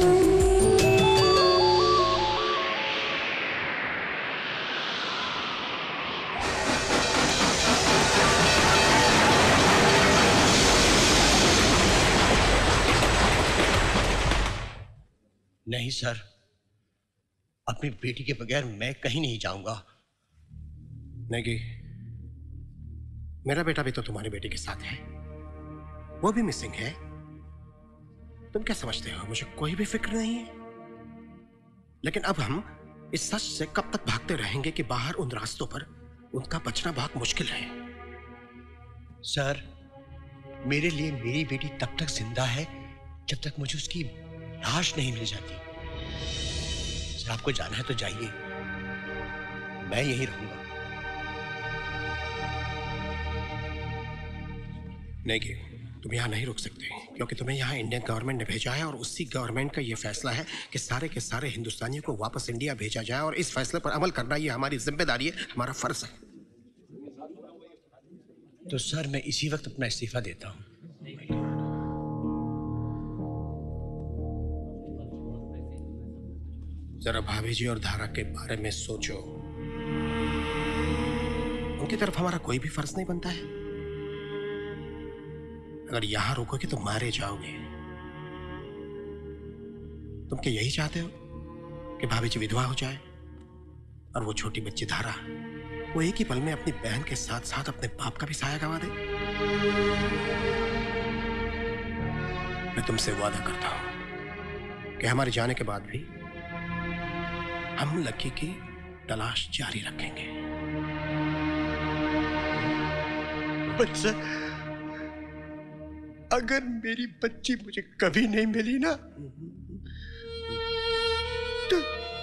नहीं सर, अपनी बेटी के बगैर मैं कहीं नहीं जाऊंगा। नहीं, मेरा बेटा भी तो तुम्हारी बेटी के साथ है, वो भी मिसिंग है। तुम क्या समझते हो मुझे कोई भी फिक्र नहीं है? लेकिन अब हम इस सच से कब तक भागते रहेंगे कि बाहर उन रास्तों पर उनका बचना बहुत मुश्किल है। सर, मेरे लिए मेरी बेटी तब तक जिंदा है जब तक मुझे उसकी लाश नहीं मिल जाती। सर, आपको जाना है तो जाइए, मैं यहीं रहूंगा। नहीं, तुम यहाँ नहीं रुक सकते, क्योंकि तुम्हें यहाँ इंडियन गवर्नमेंट ने भेजा है और उसी गवर्नमेंट का ये फैसला है कि सारे के सारे हिंदुस्तानियों को वापस इंडिया भेजा जाए, और इस फैसले पर अमल करना ये हमारी जिम्मेदारी है, हमारा फर्ज है। तो सर, मैं इसी वक्त अपना इस्तीफा देता हूँ। जरा भाभी जी और धारा के बारे में सोचो। उनकी तरफ हमारा कोई भी फर्ज नहीं बनता है। अगर यहां रुकोगे तो मारे जाओगे। तुम क्या यही चाहते हो कि भाभी जी विधवा हो जाए और वो छोटी बच्ची धारा वो एक ही पल में अपनी बहन के साथ साथ अपने बाप का भी साया गंवा दे? मैं तुमसे वादा करता हूं कि हमारे जाने के बाद भी हम लकी की तलाश जारी रखेंगे। बच्चा, अगर मेरी बच्ची मुझे कभी नहीं मिली ना तो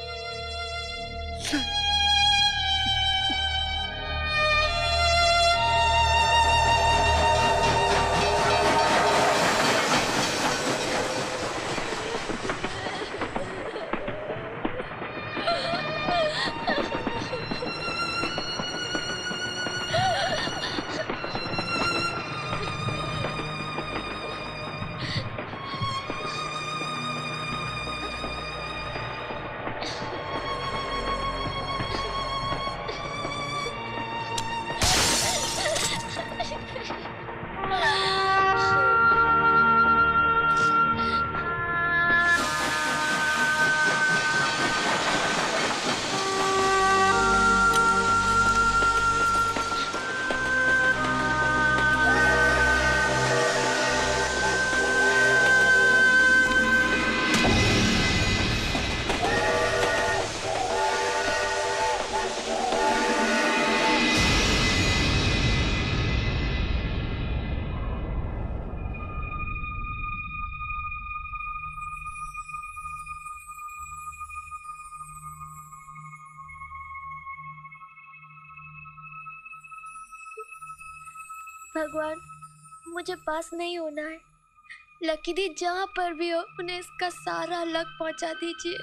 भगवान, मुझे पास नहीं होना है। लकी दी जहाँ पर भी हो उन्हें इसका सारा लक पहुँचा दीजिए।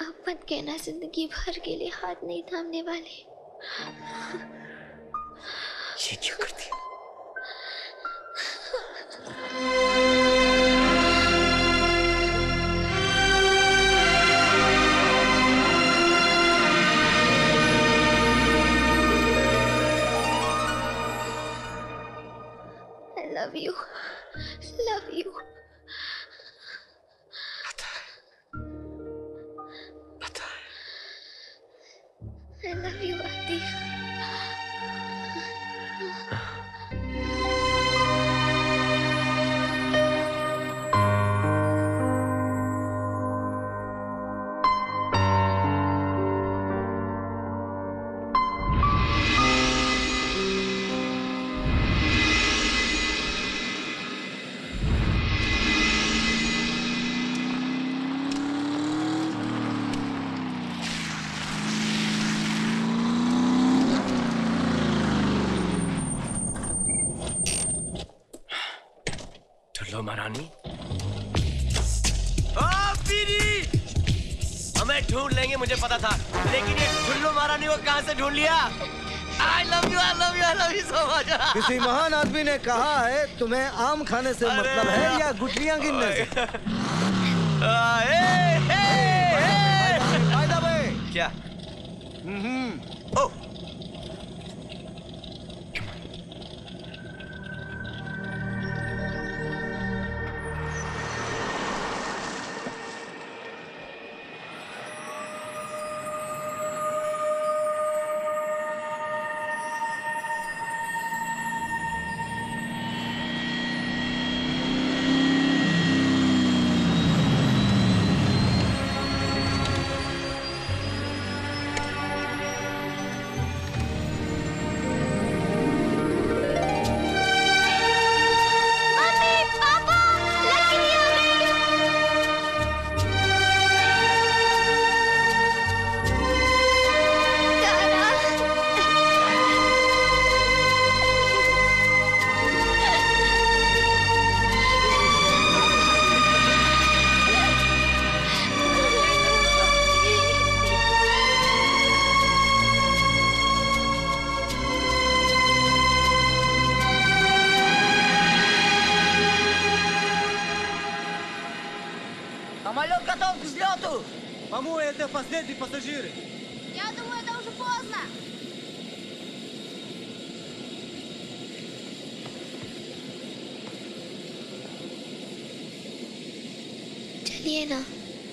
आप मत कहना जिंदगी भर के लिए हाथ नहीं थामने वाले। ये क्यों करती है? I love you. Love you. I love you, Adi. ठुल्लो महारानी, हमें ढूंढ लेंगे मुझे पता था, लेकिन ये ठुल्लो महारानी को कहां से ढूंढ लिया? I love you, I love you, I love you so much. किसी महान आदमी ने कहा है तुम्हें आम खाने से मतलब है या गुठलियां गिनने से? क्या? ओ Самолет готов к взлету! Маму, это последние пассажиры. Я думаю, это уже поздно. चलिए ना।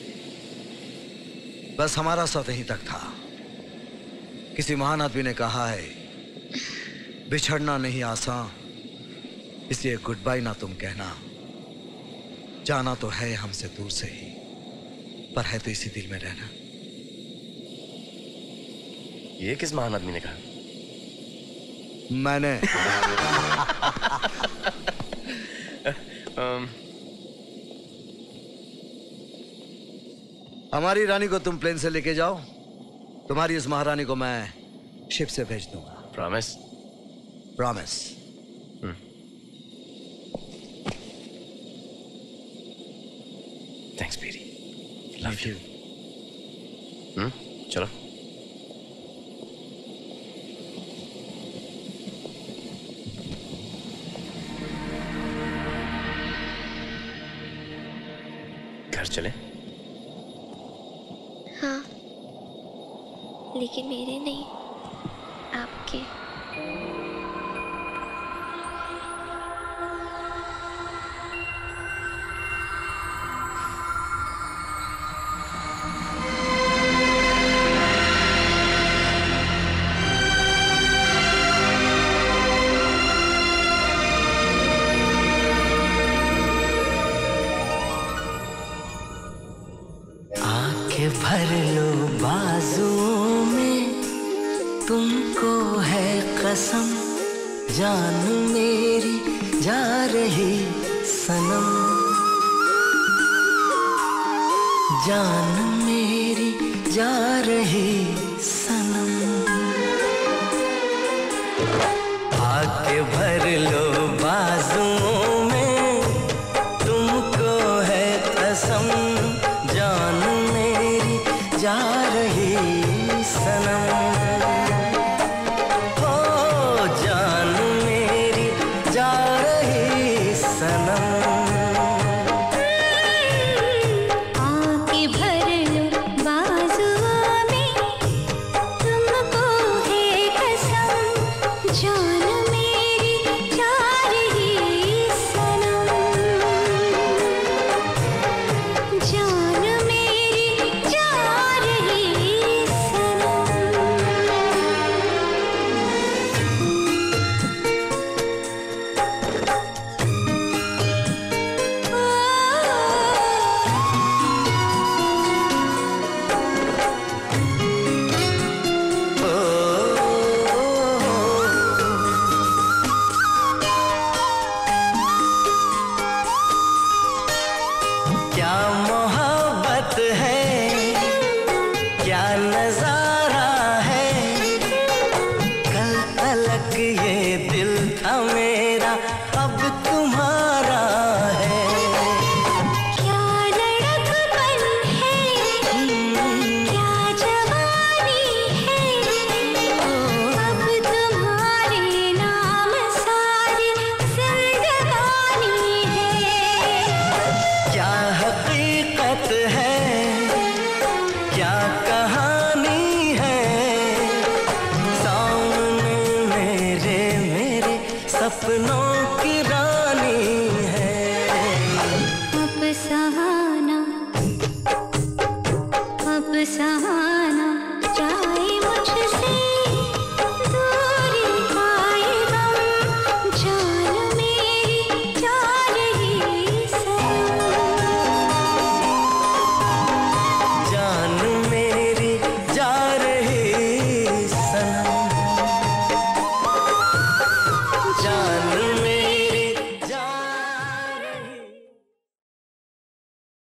बस हमारा साथ यहीं तक था। किसी महान आदमी ने कहा है बिछड़ना नहीं आसान, इसलिए गुड बाय ना तुम कहना। जाना तो है हमसे दूर से ही, पर है तो इसी दिल में रहना। ये किस महान आदमी ने कहा? मैंने। हमारी रानी को तुम प्लेन से लेके जाओ, तुम्हारी इस महारानी को मैं शिप से भेज दूंगा। Promise? Promise. Thanks Beri, love you. चलो। घर चले? हाँ, लेकिन मेरे नहीं, आपके। भर लो बाजुओं में, तुमको है कसम, जान मेरी जा रही सनम, जान मेरी जा रही सनम। आके भर लो बाजुओं में, तुमको है कसम, जान सपनों